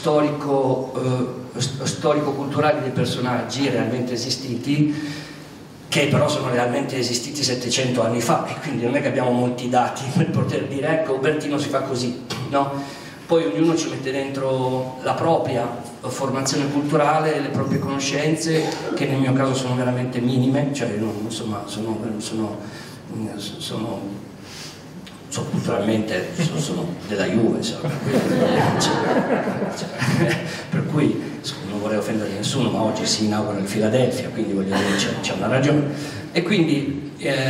storico-culturali dei personaggi realmente esistiti, che però sono realmente esistiti 700 anni fa, e quindi non è che abbiamo molti dati per poter dire ecco Ubertino si fa così, no? Poi ognuno ci mette dentro la propria formazione culturale, le proprie conoscenze, che nel mio caso sono veramente minime, cioè insomma sono culturalmente sono della Juve, per cui non vorrei offendere nessuno, ma oggi si inaugura il Philadelphia, quindi voglio dire c'è una ragione. E quindi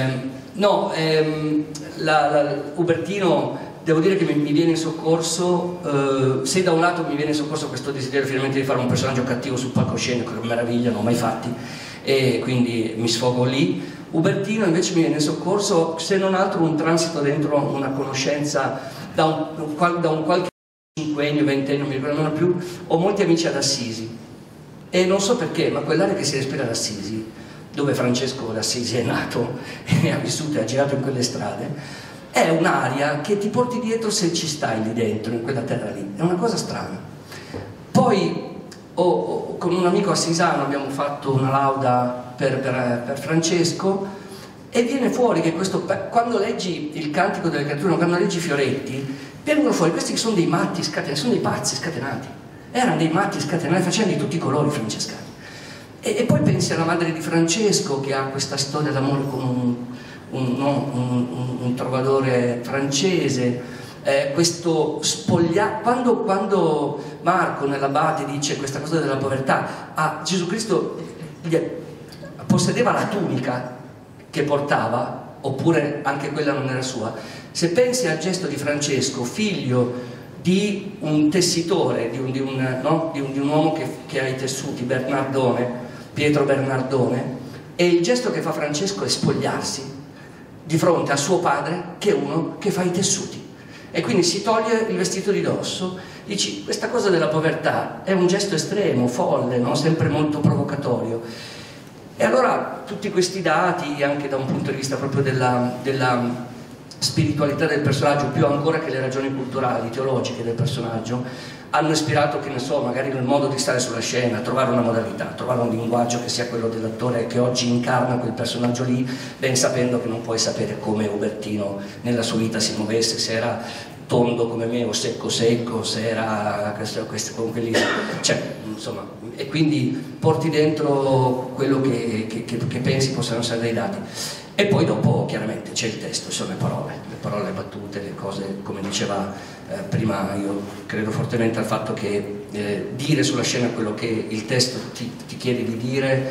Ubertino, devo dire che mi viene in soccorso, se da un lato mi viene in soccorso questo desiderio finalmente di fare un personaggio cattivo sul palcoscenico, che meraviglia, non ho mai fatti, e quindi mi sfogo lì. Ubertino invece mi viene in soccorso, se non altro, un transito dentro una conoscenza da un qualche cinquennio, ventennio, non mi ricordo nemmeno più. Ho molti amici ad Assisi e non so perché, ma quell'area che si respira ad Assisi, dove Francesco d'Assisi è nato e ha vissuto e ha girato in quelle strade, è un'area che ti porti dietro se ci stai lì dentro, in quella terra lì. È una cosa strana. Poi con un amico assisano abbiamo fatto una lauda per Francesco, e viene fuori che quando leggi il Cantico delle Creature, quando leggi Fioretti, vengono fuori questi che sono dei matti scatenati, sono dei pazzi scatenati, erano dei matti scatenati, facevano di tutti i colori francescani. E poi pensi alla madre di Francesco, che ha questa storia d'amore con un trovadore francese, questo quando Marco nell'Abate dice questa cosa della povertà, Gesù Cristo possedeva la tunica che portava, oppure anche quella non era sua. Se pensi al gesto di Francesco, figlio di un tessitore, di un uomo che ha i tessuti, Pietro Bernardone, e il gesto che fa Francesco è spogliarsi di fronte a suo padre, che è uno che fa i tessuti, e quindi si toglie il vestito di dosso. Dici, questa cosa della povertà è un gesto estremo, folle, no? Sempre molto provocatorio. E allora tutti questi dati, anche da un punto di vista proprio della spiritualità del personaggio, più ancora che le ragioni culturali, teologiche del personaggio, hanno ispirato, che ne so, magari nel modo di stare sulla scena, trovare una modalità, trovare un linguaggio che sia quello dell'attore che oggi incarna quel personaggio lì, ben sapendo che non puoi sapere come Ubertino nella sua vita si muovesse, se era tondo come me o secco, se era con quelli, cioè, insomma, e quindi porti dentro quello che pensi possano essere dei dati. E poi dopo chiaramente c'è il testo, sono le parole battute, le cose, come diceva prima. Io credo fortemente al fatto che dire sulla scena quello che il testo ti chiede di dire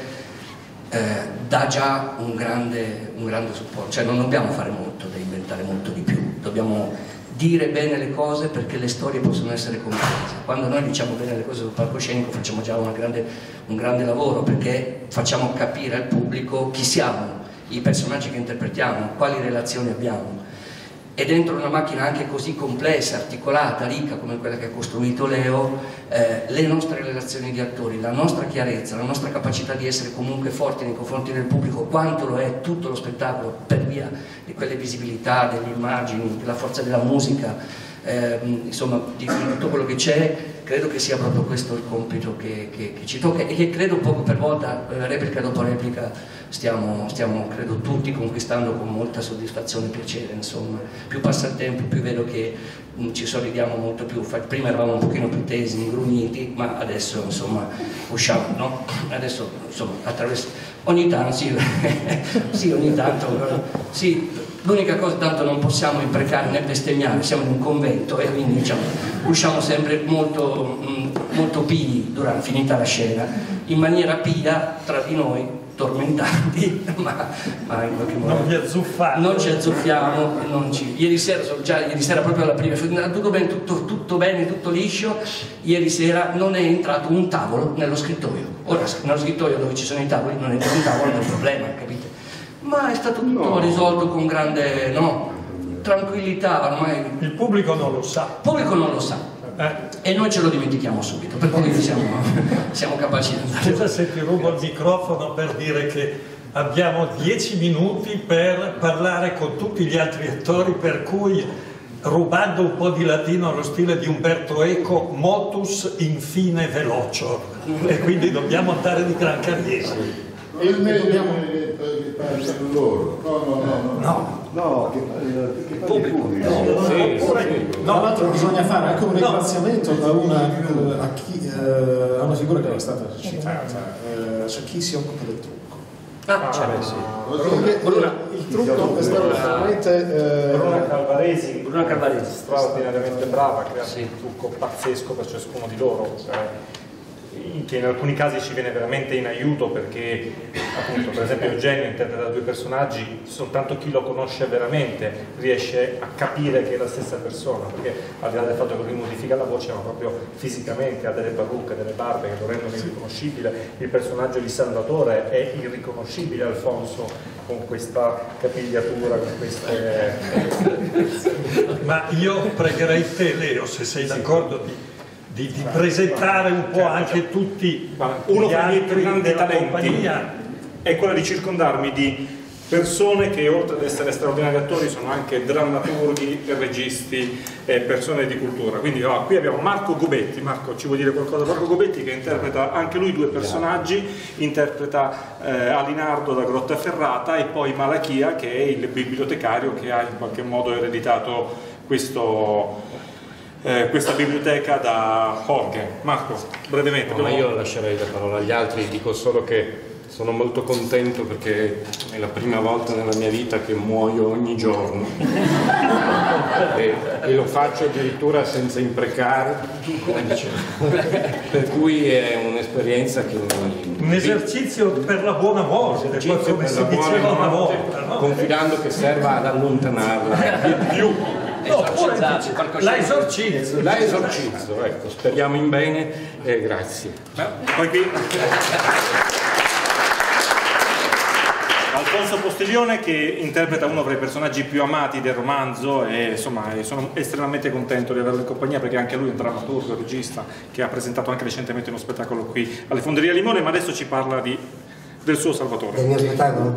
dà già un grande supporto, cioè non dobbiamo fare molto da inventare molto di più, dobbiamo dire bene le cose perché le storie possono essere comprese. Quando noi diciamo bene le cose sul palcoscenico facciamo già un grande lavoro, perché facciamo capire al pubblico chi siamo, i personaggi che interpretiamo, quali relazioni abbiamo. E dentro una macchina anche così complessa, articolata, ricca come quella che ha costruito Leo, le nostre relazioni di attori, la nostra chiarezza, la nostra capacità di essere comunque forti nei confronti del pubblico, quanto lo è tutto lo spettacolo per via di quelle visibilità, delle immagini, della forza della musica, insomma di tutto quello che c'è, credo che sia proprio questo il compito che ci tocca e che credo poco per volta, replica dopo replica, stiamo credo tutti conquistando con molta soddisfazione e piacere, insomma. Più passa il tempo, più vedo che ci sorridiamo molto più. Prima eravamo un pochino più tesi, ingrugniti, ma adesso insomma usciamo, no? Adesso insomma attraverso ogni tanto sì, ogni tanto sì. L'unica cosa, tanto non possiamo imprecare né bestemmiare, siamo in un convento e quindi diciamo, usciamo sempre molto, molto pii finita la scena, in maniera pia tra di noi, tormentanti, ma in qualche modo non ci azzuffiamo. Ieri sera proprio alla prima, tutto bene, tutto liscio. Ieri sera non è entrato un tavolo nello scrittoio. Ora, nello scrittoio dove ci sono i tavoli non entra un tavolo, è un problema, capite? Ma è stato tutto risolto con grande tranquillità, ormai. Il pubblico non lo sa. Il pubblico non lo sa. E noi ce lo dimentichiamo subito, per cui siamo capaci di andare. Scusa se ti rubo il microfono per dire che abbiamo 10 minuti per parlare con tutti gli altri attori, per cui, rubando un po' di latino allo stile di Umberto Eco, motus infine velocior, e quindi dobbiamo andare di gran carriera. E dobbiamo loro. No, che pubblico. Tra l'altro bisogna fare anche un ringraziamento a una figura che era stata citata, cioè chi si occupa del trucco. Sì. Perché il trucco è stato veramente Bruna Calvaresi, straordinariamente brava, ha creato un trucco pazzesco per ciascuno di loro, che in alcuni casi ci viene veramente in aiuto, perché appunto per esempio Eugenio interpreta due personaggi, soltanto chi lo conosce veramente riesce a capire che è la stessa persona, perché al di là del fatto che lui modifica la voce, ma proprio fisicamente ha delle parrucche, delle barbe che lo rendono irriconoscibile. Il personaggio di Salvatore è irriconoscibile, Alfonso, con questa capigliatura, con queste... Ma io pregherei te, Leo, se sei d'accordo, di presentare un po' anche tutti uno gli dei miei altri grandi della talenti compagnia. È quello di circondarmi di persone che, oltre ad essere straordinari attori, sono anche drammaturghi, registi e persone di cultura. Quindi qui abbiamo Marco Gobetti. Marco, ci vuoi dire qualcosa? Marco Gobetti, che interpreta anche lui due personaggi, interpreta Alinardo da Grottaferrata e poi Malachia, che è il bibliotecario che ha in qualche modo ereditato questa biblioteca da Jorge. Marco, brevemente. Ma io lascerei la parola agli altri, dico solo che sono molto contento perché è la prima volta nella mia vita che muoio ogni giorno e lo faccio addirittura senza imprecare, per cui è un'esperienza che un esercizio per la buona morte, come si diceva una volta, no? Confidando che serva ad allontanarla di più. La esorcizzo, ecco, speriamo in bene e grazie. Poi qui Alfonso Postiglione, che interpreta uno dei personaggi più amati del romanzo, e insomma sono estremamente contento di averlo in compagnia, perché anche lui è un drammaturgo, regista, che ha presentato anche recentemente uno spettacolo qui alle Fonderie Limone, ma adesso ci parla del suo Salvatore. Del mio spettacolo?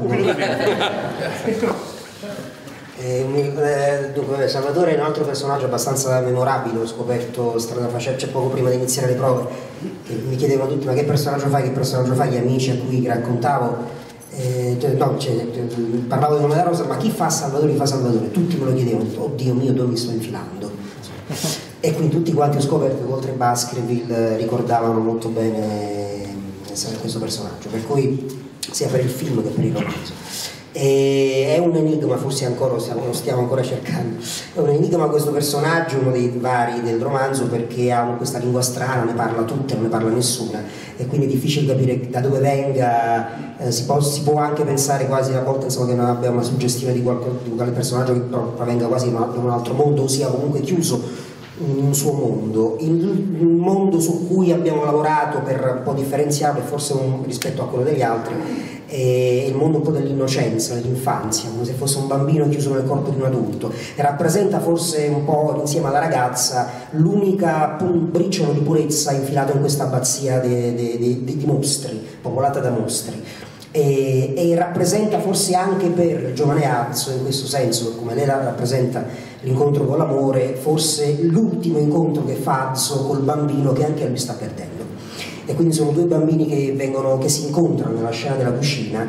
Dunque, Salvatore è un altro personaggio abbastanza memorabile, ho scoperto strada facendo, cioè poco prima di iniziare le prove, che mi chiedevano tutti: ma che personaggio fai, gli amici a cui raccontavo, parlavo di Nome della Rosa, ma chi fa Salvatore, tutti me lo chiedevano, oddio mio, dove mi sto infilando? E quindi tutti quanti ho scoperto che oltre Baskerville ricordavano molto bene questo personaggio, per cui sia per il film che per il romanzo. E è un enigma, forse ancora lo stiamo ancora cercando, è un enigma questo personaggio, uno dei vari del romanzo, perché ha questa lingua strana, ne parla tutte, non ne parla nessuna, e quindi è difficile capire da dove venga. Si può anche pensare quasi a volte, insomma, che abbia una suggestione di quale personaggio che provenga quasi da un altro mondo, o sia comunque chiuso in un suo mondo. Il mondo su cui abbiamo lavorato per un po' differenziarlo, forse rispetto a quello degli altri, è il mondo un po' dell'innocenza, dell'infanzia, come se fosse un bambino chiuso nel corpo di un adulto, e rappresenta forse un po', insieme alla ragazza, l'unica briciolo di purezza infilato in questa abbazia di mostri, popolata da mostri. e rappresenta forse anche per Giovane Arzo, in questo senso, come lei rappresenta l'incontro con l'amore, forse l'ultimo incontro che fa Arzo col bambino che anche lui sta perdendo. E quindi sono due bambini che si incontrano nella scena della cucina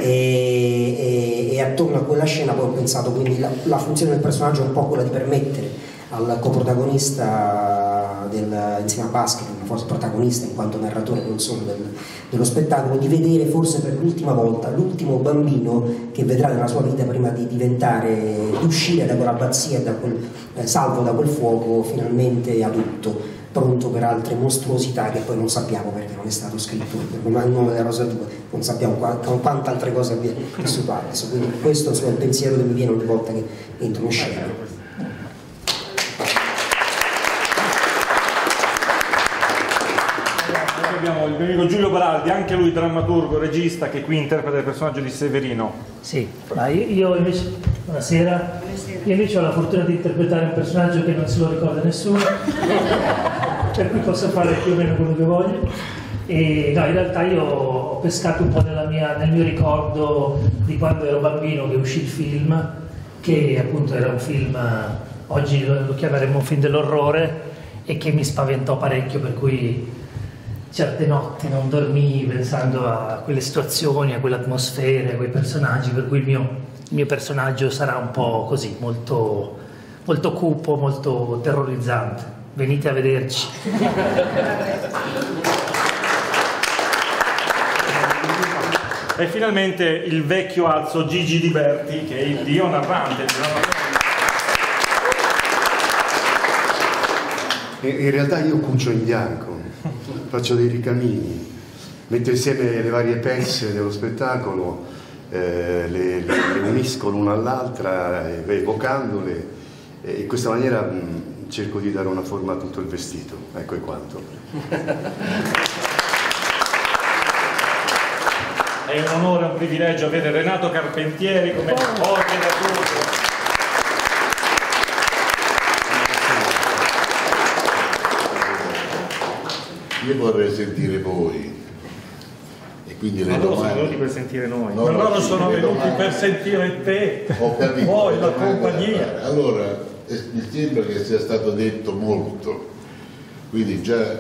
e attorno a quella scena poi ho pensato, quindi la funzione del personaggio è un po' quella di permettere al coprotagonista insieme a Basket, forse protagonista in quanto narratore non solo dello spettacolo, di vedere forse per l'ultima volta l'ultimo bambino che vedrà nella sua vita prima di uscire da quell'abbazia, salvo da quel fuoco, finalmente adulto, pronto per altre mostruosità che poi non sappiamo perché non è stato scritto il nome della Rosa 2, non sappiamo quante altre cose abbia vissuto adesso, quindi questo è il pensiero che mi viene ogni volta che entro in scena. Abbiamo il mio amico Giulio Baraldi, anche lui drammaturgo, regista, che qui interpreta il personaggio di Severino. Sì, ma io invece, buonasera, io invece ho la fortuna di interpretare un personaggio che non se lo ricorda nessuno, per cui posso fare più o meno quello che voglio. E no, in realtà io ho pescato un po' nel mio ricordo di quando ero bambino che uscì il film, che appunto era un film, oggi lo chiameremmo un film dell'orrore, e che mi spaventò parecchio, per cui certe notti non dormii pensando a quelle situazioni, a quell'atmosfera, a quei personaggi, per cui il mio personaggio sarà un po' così, molto, molto cupo, molto terrorizzante. Venite a vederci. E finalmente il vecchio Arzo Gigi Di Berti, che è il dio narrante. In realtà io cucio in bianco, faccio dei ricamini, metto insieme le varie pezze dello spettacolo, le unisco l'una all'altra, evocandole, e in questa maniera cerco di dare una forma a tutto il vestito. Ecco e quanto. È un onore, un privilegio avere Renato Carpentieri come organizzatore. Io vorrei sentire voi e quindi le domande. Sono venuti per sentire noi. Ma loro sono venuti per sentire te. Ho capito. Poi la compagnia. Allora, mi sembra che sia stato detto molto, quindi già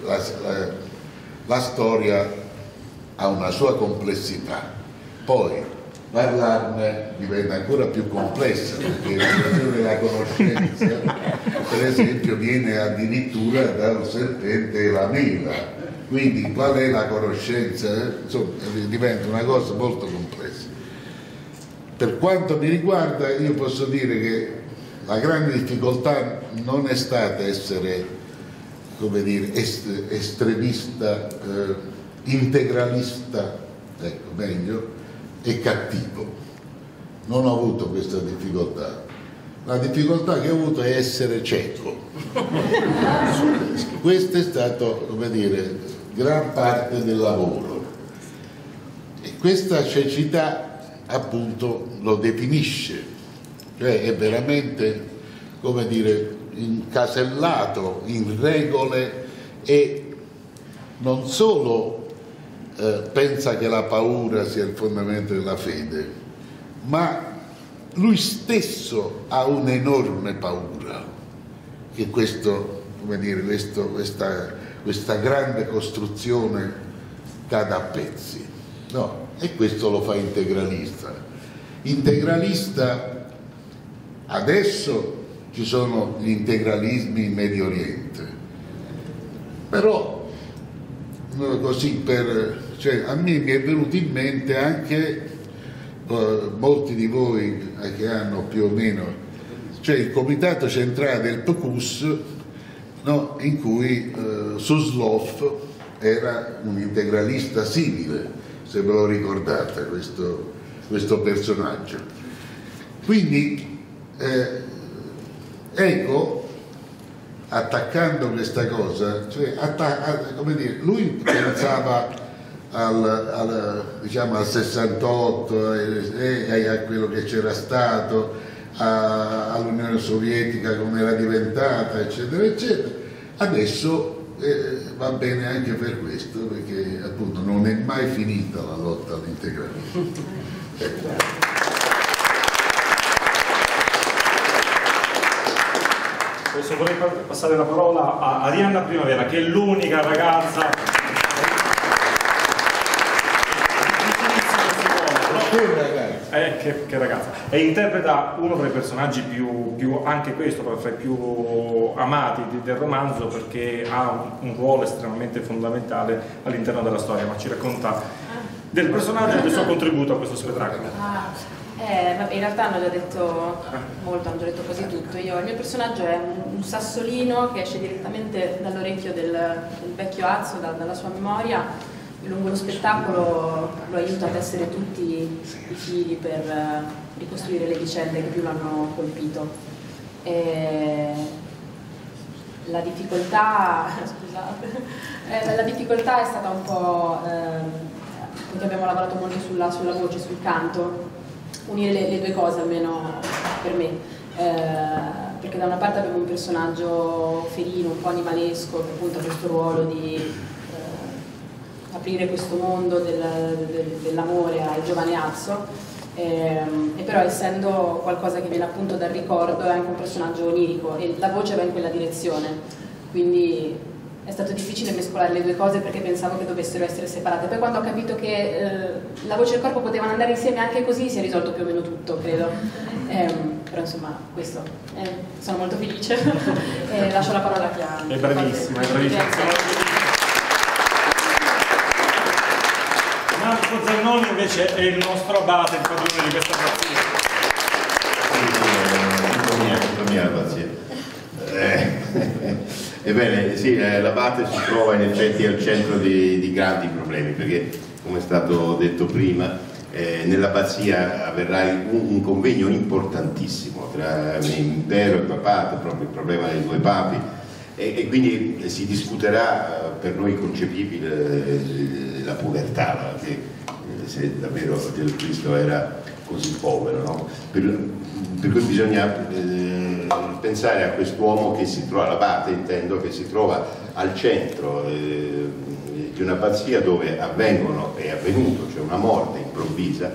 la storia ha una sua complessità. Poi parlarne diventa ancora più complessa, perché la questione della conoscenza, per esempio, viene addirittura dal serpente e la mela, quindi qual è la conoscenza? Insomma, diventa una cosa molto complessa. Per quanto mi riguarda, io posso dire che la grande difficoltà non è stata essere, come dire, estremista, integralista, ecco, meglio, e cattivo. Non ho avuto questa difficoltà. La difficoltà che ho avuto è essere cieco. Questo è stato, come dire, gran parte del lavoro. E questa cecità, appunto, lo definisce. Cioè è veramente, come dire, incasellato in regole e non solo pensa che la paura sia il fondamento della fede, ma lui stesso ha un'enorme paura che questo, come dire, questa grande costruzione cada a pezzi, no? E questo lo fa integralista. Integralista, adesso ci sono gli integralismi in Medio Oriente, però così cioè, a me mi è venuto in mente anche molti di voi che hanno più o meno, cioè il comitato centrale del PQS, no, in cui Suslov era un integralista simile, se ve lo ricordate questo personaggio. Quindi ecco, attaccando questa cosa, cioè come dire, lui pensava diciamo al 68 e a quello che c'era stato, all'Unione Sovietica come era diventata, eccetera eccetera. Adesso va bene anche per questo, perché appunto non è mai finita la lotta all'integralismo. Adesso vorrei passare la parola a Arianna Primavera, che è l'unica ragazza che ragazza, e interpreta uno tra i personaggi più anche questo, tra i più amati del romanzo, perché ha un ruolo estremamente fondamentale all'interno della storia, ma ci racconta del personaggio e del suo contributo a questo spettacolo. Vabbè, in realtà hanno già detto molto, hanno già detto quasi tutto. Il mio personaggio è un sassolino che esce direttamente dall'orecchio del vecchio Azzo, dalla sua memoria. Lungo lo spettacolo lo aiuta a tessere tutti i fili per ricostruire le vicende che più l'hanno colpito. La difficoltà, scusate, la difficoltà è stata un po', perché abbiamo lavorato molto sulla voce, sul canto, unire le due cose almeno per me, perché da una parte abbiamo un personaggio felino, un po' animalesco, che appunto ha questo ruolo di aprire questo mondo dell'amore al giovane Azzo, e però essendo qualcosa che viene appunto dal ricordo è anche un personaggio onirico e la voce va in quella direzione, quindi è stato difficile mescolare le due cose perché pensavo che dovessero essere separate. Poi quando ho capito che la voce e il corpo potevano andare insieme anche così, si è risolto più o meno tutto, credo. Però insomma questo, sono molto felice. Lascio la parola a Chiara. È bravissima, è bravissima. Marco Zannoni invece è il nostro abate, il padrone di questa pazzia. La mia pazzia. Ebbene, sì, l'abate si trova in effetti al centro di grandi problemi, perché come è stato detto prima, nell'abbazia avverrà un convegno importantissimo tra l'impero e il papato, proprio il problema dei due papi, e quindi si discuterà per noi concepibile la povertà, se davvero Gesù Cristo era così povero, no? Per cui bisogna pensare a quest'uomo che si trova, l'abate intendo, che si trova al centro di un'abbazia dove avvengono, è avvenuto, cioè una morte improvvisa,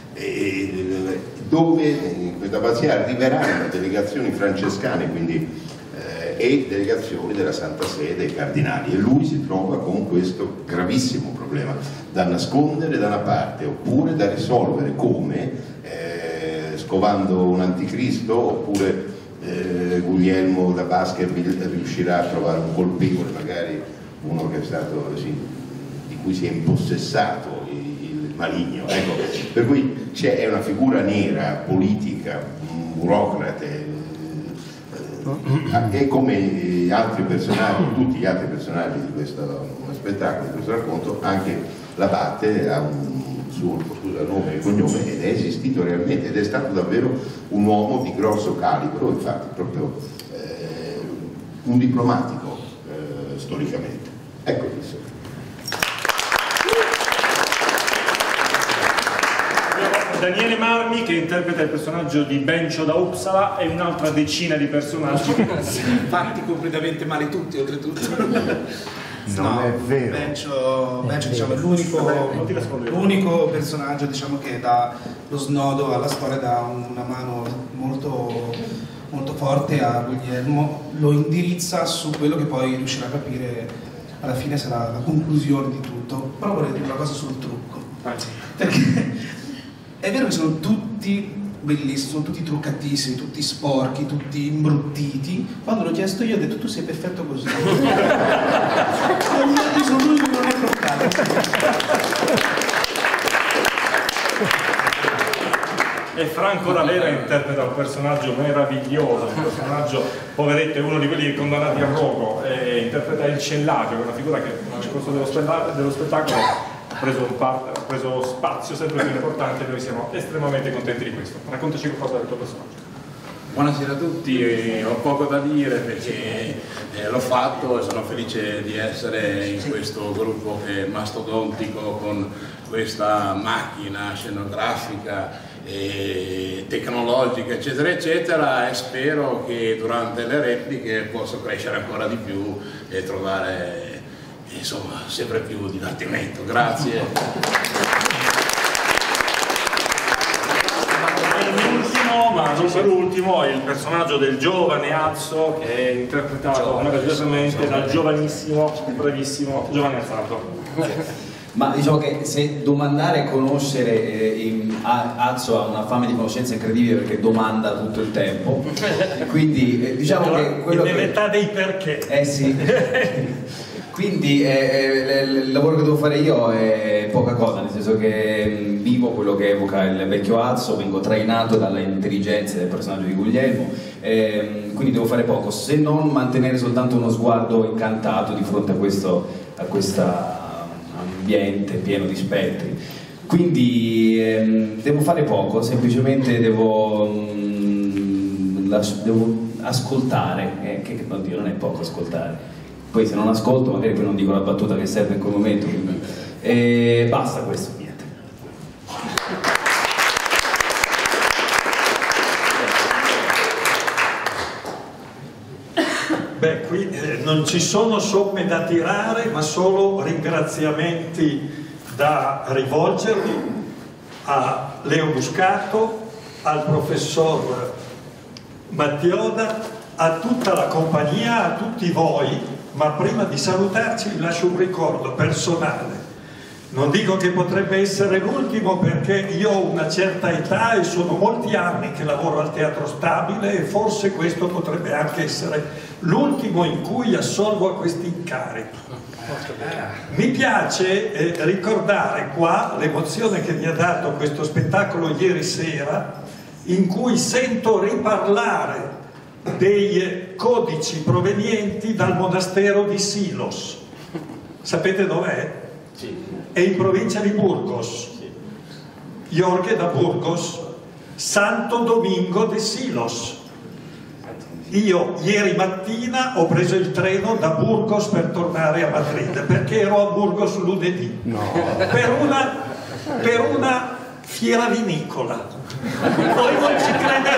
dove in questa abbazia arriveranno delegazioni francescane, quindi e delegazioni della Santa Sede e cardinali, e lui si trova con questo gravissimo problema da nascondere da una parte oppure da risolvere, come scovando un anticristo, oppure Guglielmo da Baskerville riuscirà a trovare un colpevole, magari uno che è stato di cui si è impossessato il maligno, ecco. Per cui è una figura nera, politica, un burocrate, e come altri personaggi, tutti gli altri personaggi di questo spettacolo, di questo racconto, anche l'abate ha un suo nome e cognome ed è esistito realmente ed è stato davvero un uomo di grosso calibro, infatti proprio un diplomatico storicamente. Ecco questo. Daniele Marmi che interpreta il personaggio di Bencio da Uppsala e un'altra decina di personaggi fatti completamente male tutti, oltretutto. Non è vero. Bencio diciamo, è l'unico personaggio, diciamo, che dà lo snodo alla storia, dà una mano molto, molto forte a Guglielmo, lo indirizza su quello che poi riuscirà a capire alla fine sarà la conclusione di tutto. Però vorrei dire una cosa sul trucco, perché è vero che sono tutti bellissimi, sono tutti truccatissimi, tutti sporchi, tutti imbruttiti. Quando l'ho chiesto io ho detto: tu sei perfetto così. Io sono l'unico che non è truccato. E Franco Ravera interpreta un personaggio meraviglioso, un personaggio poveretto, è uno di quelli condannati a rogo, e interpreta il cellaio, che è una figura che nel corso dello spettacolo ha preso spazio sempre più importante, e noi siamo estremamente contenti di questo. Raccontaci qualcosa del tuo personaggio. Buonasera a tutti, ho poco da dire perché l'ho fatto e sono felice di essere in questo gruppo che è mastodontico, con questa macchina scenografica tecnologica, eccetera eccetera, e spero che durante le repliche possa crescere ancora di più e trovare insomma sempre più divertimento. Grazie. Ma non per ultimo il personaggio del giovane Azzo, che è interpretato meravigliosamente dal giovanissimo, bravissimo Giovanni Azzato. Ma diciamo che se domandare e conoscere Azzo ha una fame di conoscenza incredibile, perché domanda tutto il tempo, quindi diciamo che quello in metà dei perché. Sì. Quindi il lavoro che devo fare io è poca cosa, nel senso che vivo quello che evoca il vecchio Azzo, vengo trainato dalla intelligenza del personaggio di Guglielmo, quindi devo fare poco, se non mantenere soltanto uno sguardo incantato di fronte a questo ambiente pieno di spettri. Quindi devo fare poco, semplicemente devo ascoltare, che oddio, non è poco ascoltare. Poi se non ascolto magari poi non dico la battuta che serve in quel momento, quindi basta questo, niente. Beh, qui non ci sono somme da tirare, ma solo ringraziamenti da rivolgervi a Leo Buscato, al professor Mattiona, a tutta la compagnia, a tutti voi. Ma prima di salutarci vi lascio un ricordo personale. Non dico che potrebbe essere l'ultimo, perché io ho una certa età e sono molti anni che lavoro al Teatro Stabile, e forse questo potrebbe anche essere l'ultimo in cui assolvo a questi incarichi. Mi piace ricordare qua l'emozione che mi ha dato questo spettacolo ieri sera, in cui sento riparlare dei codici provenienti dal monastero di Silos. Sapete dov'è? Sì. È in provincia di Burgos. Jorge da Burgos, Santo Domingo de Silos. Io ieri mattina ho preso il treno da Burgos per tornare a Madrid, perché ero a Burgos lunedì, per una fiera vinicola. Voi non ci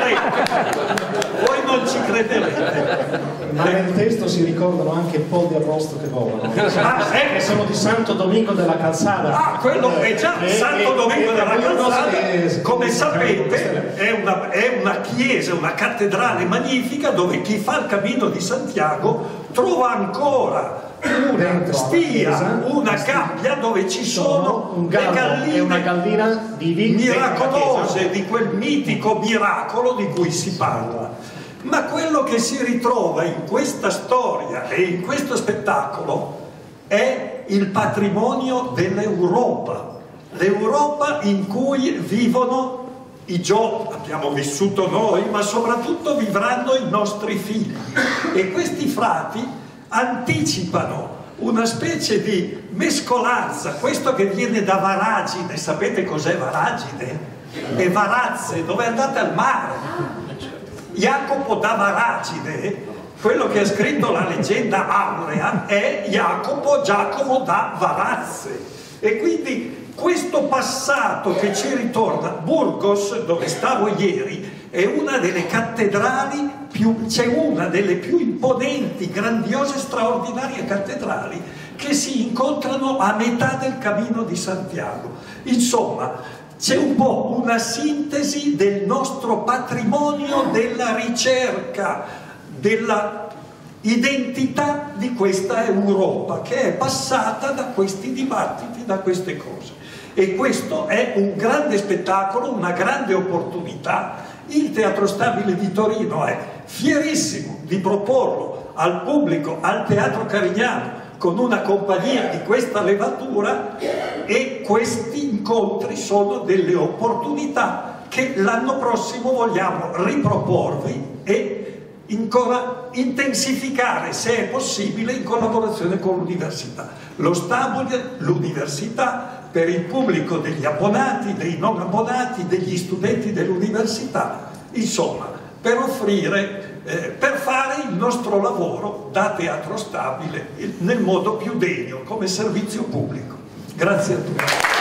crederete. Ma nel testo si ricordano anche un po' di arrosto che volano, che sono di Santo Domingo della Calzada. Quello è già Santo Domingo della Calzada, come sapete è una chiesa, una cattedrale magnifica, dove chi fa il cammino di Santiago trova ancora una stia, una gabbia dove ci sono le galline, una gallina miracolose di quel mitico miracolo di cui si parla. Ma quello che si ritrova in questa storia e in questo spettacolo è il patrimonio dell'Europa, l'Europa in cui vivono abbiamo vissuto noi, ma soprattutto vivranno i nostri figli. E questi frati anticipano una specie di mescolanza, questo che viene da Varagine. Sapete cos'è Varagine? È Varazze, dove andate al mare. Jacopo da Varagine, quello che ha scritto la leggenda aurea, è Giacomo da Varazze. E quindi questo passato che ci ritorna. Burgos, dove stavo ieri, è una delle cattedrali c'è una delle più imponenti, grandiose, straordinarie cattedrali che si incontrano a metà del cammino di Santiago. Insomma, c'è un po' una sintesi del nostro patrimonio, della ricerca, della identità di questa Europa che è passata da questi dibattiti, da queste cose. E questo è un grande spettacolo, una grande opportunità. Il Teatro Stabile di Torino è fierissimo di proporlo al pubblico, al Teatro Carignano, con una compagnia di questa levatura, e questi incontri sono delle opportunità che l'anno prossimo vogliamo riproporvi e ancora intensificare, se è possibile, in collaborazione con l'università. Lo Stabile, l'università, per il pubblico degli abbonati, dei non abbonati, degli studenti dell'università, insomma, per offrire, per fare il nostro lavoro da Teatro Stabile nel modo più degno, come servizio pubblico. Grazie a tutti.